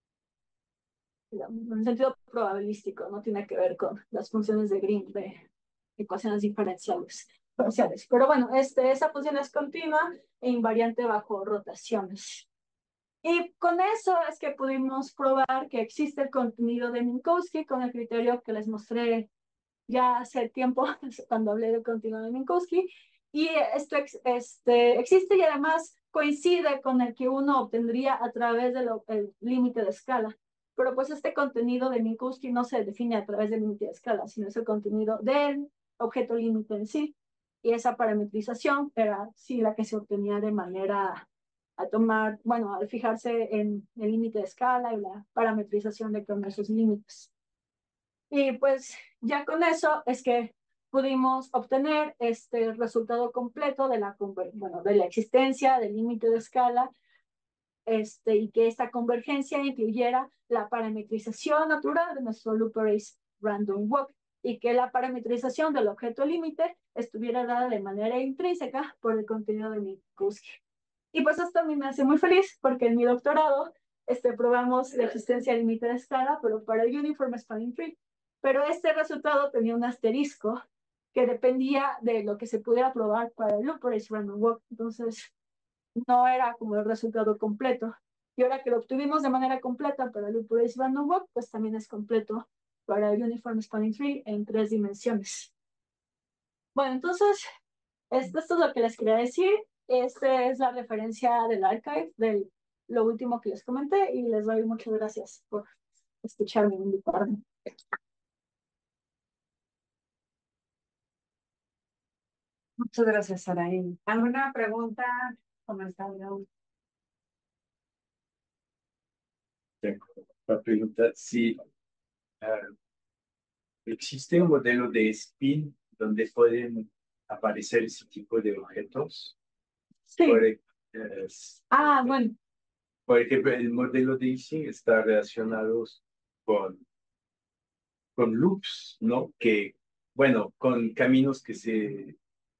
en un sentido probabilístico, no tiene que ver con las funciones de Green de ecuaciones diferenciales parciales. Pero bueno, este, esa función es continua e invariante bajo rotaciones. Y con eso es que pudimos probar que existe el contenido de Minkowski con el criterio que les mostré ya hace tiempo, cuando hablé del continuo de Minkowski. Y esto este, existe y además coincide con el que uno obtendría a través del límite de escala. Pero pues este contenido de Minkowski no se define a través del límite de escala, sino es el contenido del objeto límite en sí. Y esa parametrización era sí la que se obtenía de manera a tomar, bueno, al fijarse en el límite de escala y la parametrización de con esos límites. Y pues ya con eso es que pudimos obtener este resultado completo de la, bueno, de la existencia del límite de escala, este, y que esta convergencia incluyera la parametrización natural de nuestro loop arrays random walk, y que la parametrización del objeto límite estuviera dada de manera intrínseca por el contenido de Minkowski. Y pues esto a mí me hace muy feliz porque en mi doctorado este, probamos la existencia de límite de escala, pero para el Uniform Spanning Tree. Pero este resultado tenía un asterisco que dependía de lo que se pudiera probar para el loop arrays random walk. Entonces, no era como el resultado completo. Y ahora que lo obtuvimos de manera completa para el loop arrays random walk, pues también es completo para el Uniform Spanning Tree en tres dimensiones. Bueno, entonces, esto, esto es lo que les quería decir. Esta es la referencia del archive, de lo último que les comenté, y les doy muchas gracias por escucharme y invitarme. Muchas gracias, Saraí. ¿Alguna pregunta, comentario? Tengo una pregunta. Si uh, existe un modelo de spin donde pueden aparecer ese tipo de objetos. Sí. Por, eh, ah, bueno. Por ejemplo, el modelo de Ising está relacionado con, con loops, ¿no? Que, bueno, con caminos que se,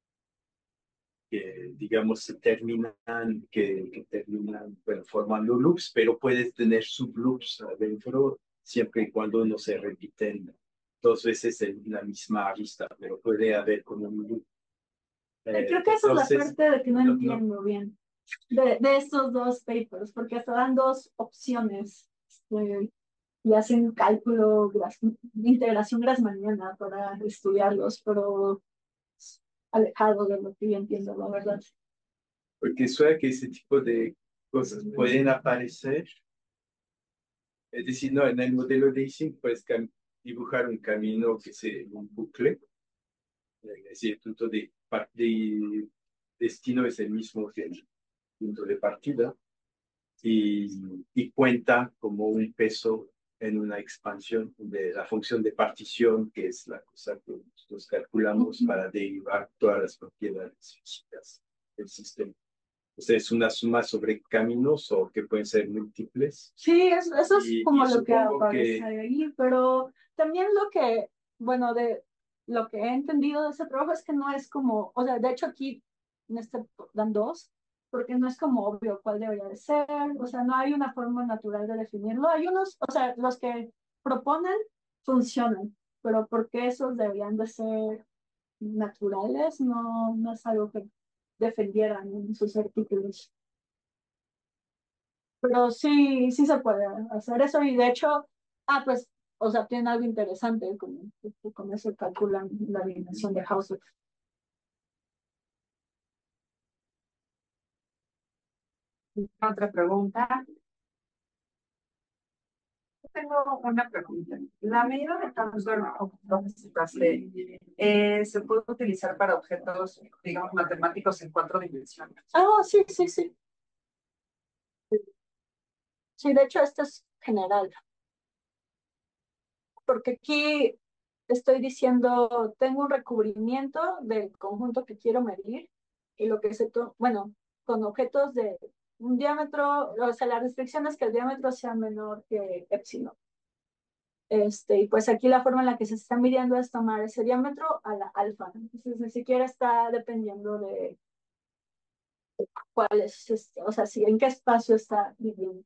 que, digamos, se terminan, que, que terminan, bueno, formando loops, pero puedes tener subloops adentro siempre y cuando no se repiten dos veces en la misma arista, pero puede haber como un loop. Eh, Creo que esa entonces, es la parte de que no, no entiendo no. bien de, de estos dos papers, porque hasta dan dos opciones eh, y hacen cálculo, integración grassmanniana para estudiarlos, pero alejado de lo que yo entiendo, la verdad. Porque suena que ese tipo de cosas pueden aparecer. Es decir, no, en el modelo de Ising puedes dibujar un camino que sea un bucle. Es decir, el punto de, de destino es el mismo que el punto de partida. Y, y cuenta como un peso en una expansión de la función de partición, que es la cosa que nosotros calculamos para derivar todas las propiedades físicas del sistema. O sea, es una suma sobre caminos o que pueden ser múltiples. Sí, eso, eso es y, como y lo que aparece que... ahí, pero también lo que, bueno, de lo que he entendido de ese trabajo es que no es como, o sea, de hecho aquí en este dan dos, porque no es como obvio cuál debería de ser, o sea, no hay una forma natural de definirlo. Hay unos, o sea, los que proponen funcionan, pero porque esos deberían de ser naturales, no, no es algo que defendieran en sus artículos. Pero sí, sí se puede hacer eso, y de hecho, ah, pues o sea, tienen algo interesante, con, con eso calculan la dimensión de Hausdorff. Otra pregunta. Tengo una pregunta. La medida de Hausdorff eh, se puede utilizar para objetos, digamos, matemáticos en cuatro dimensiones. Ah, sí, sí, sí. Sí, de hecho, esto es general, porque aquí estoy diciendo, tengo un recubrimiento del conjunto que quiero medir y lo que se, to- bueno, con objetos de un diámetro, o sea, la restricción es que el diámetro sea menor que epsilon. Este, y pues aquí la forma en la que se está midiendo es tomar ese diámetro a la alfa. Entonces, ni siquiera está dependiendo de cuál es, este, o sea, si en qué espacio está viviendo.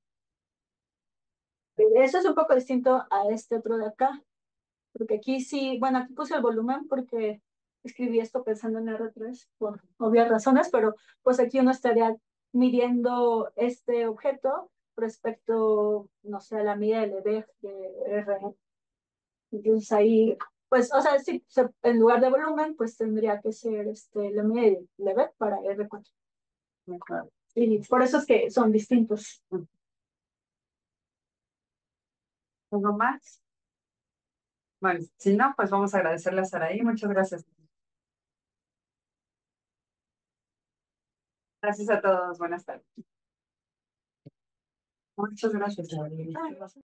Eso es un poco distinto a este otro de acá, porque aquí sí, bueno, aquí puse el volumen porque escribí esto pensando en R tres por obvias razones, pero pues aquí uno estaría midiendo este objeto respecto, no sé, a la medida del E D de R. Entonces ahí, pues, o sea, sí, se- en lugar de volumen, pues tendría que ser este, la medida del E D para R cuatro. Mejor. Y por eso es que son distintos. ¿Algo más? Bueno, si no, pues vamos a agradecerle a Saraí. Muchas gracias. Gracias a todos. Buenas tardes. Muchas gracias, Saraí.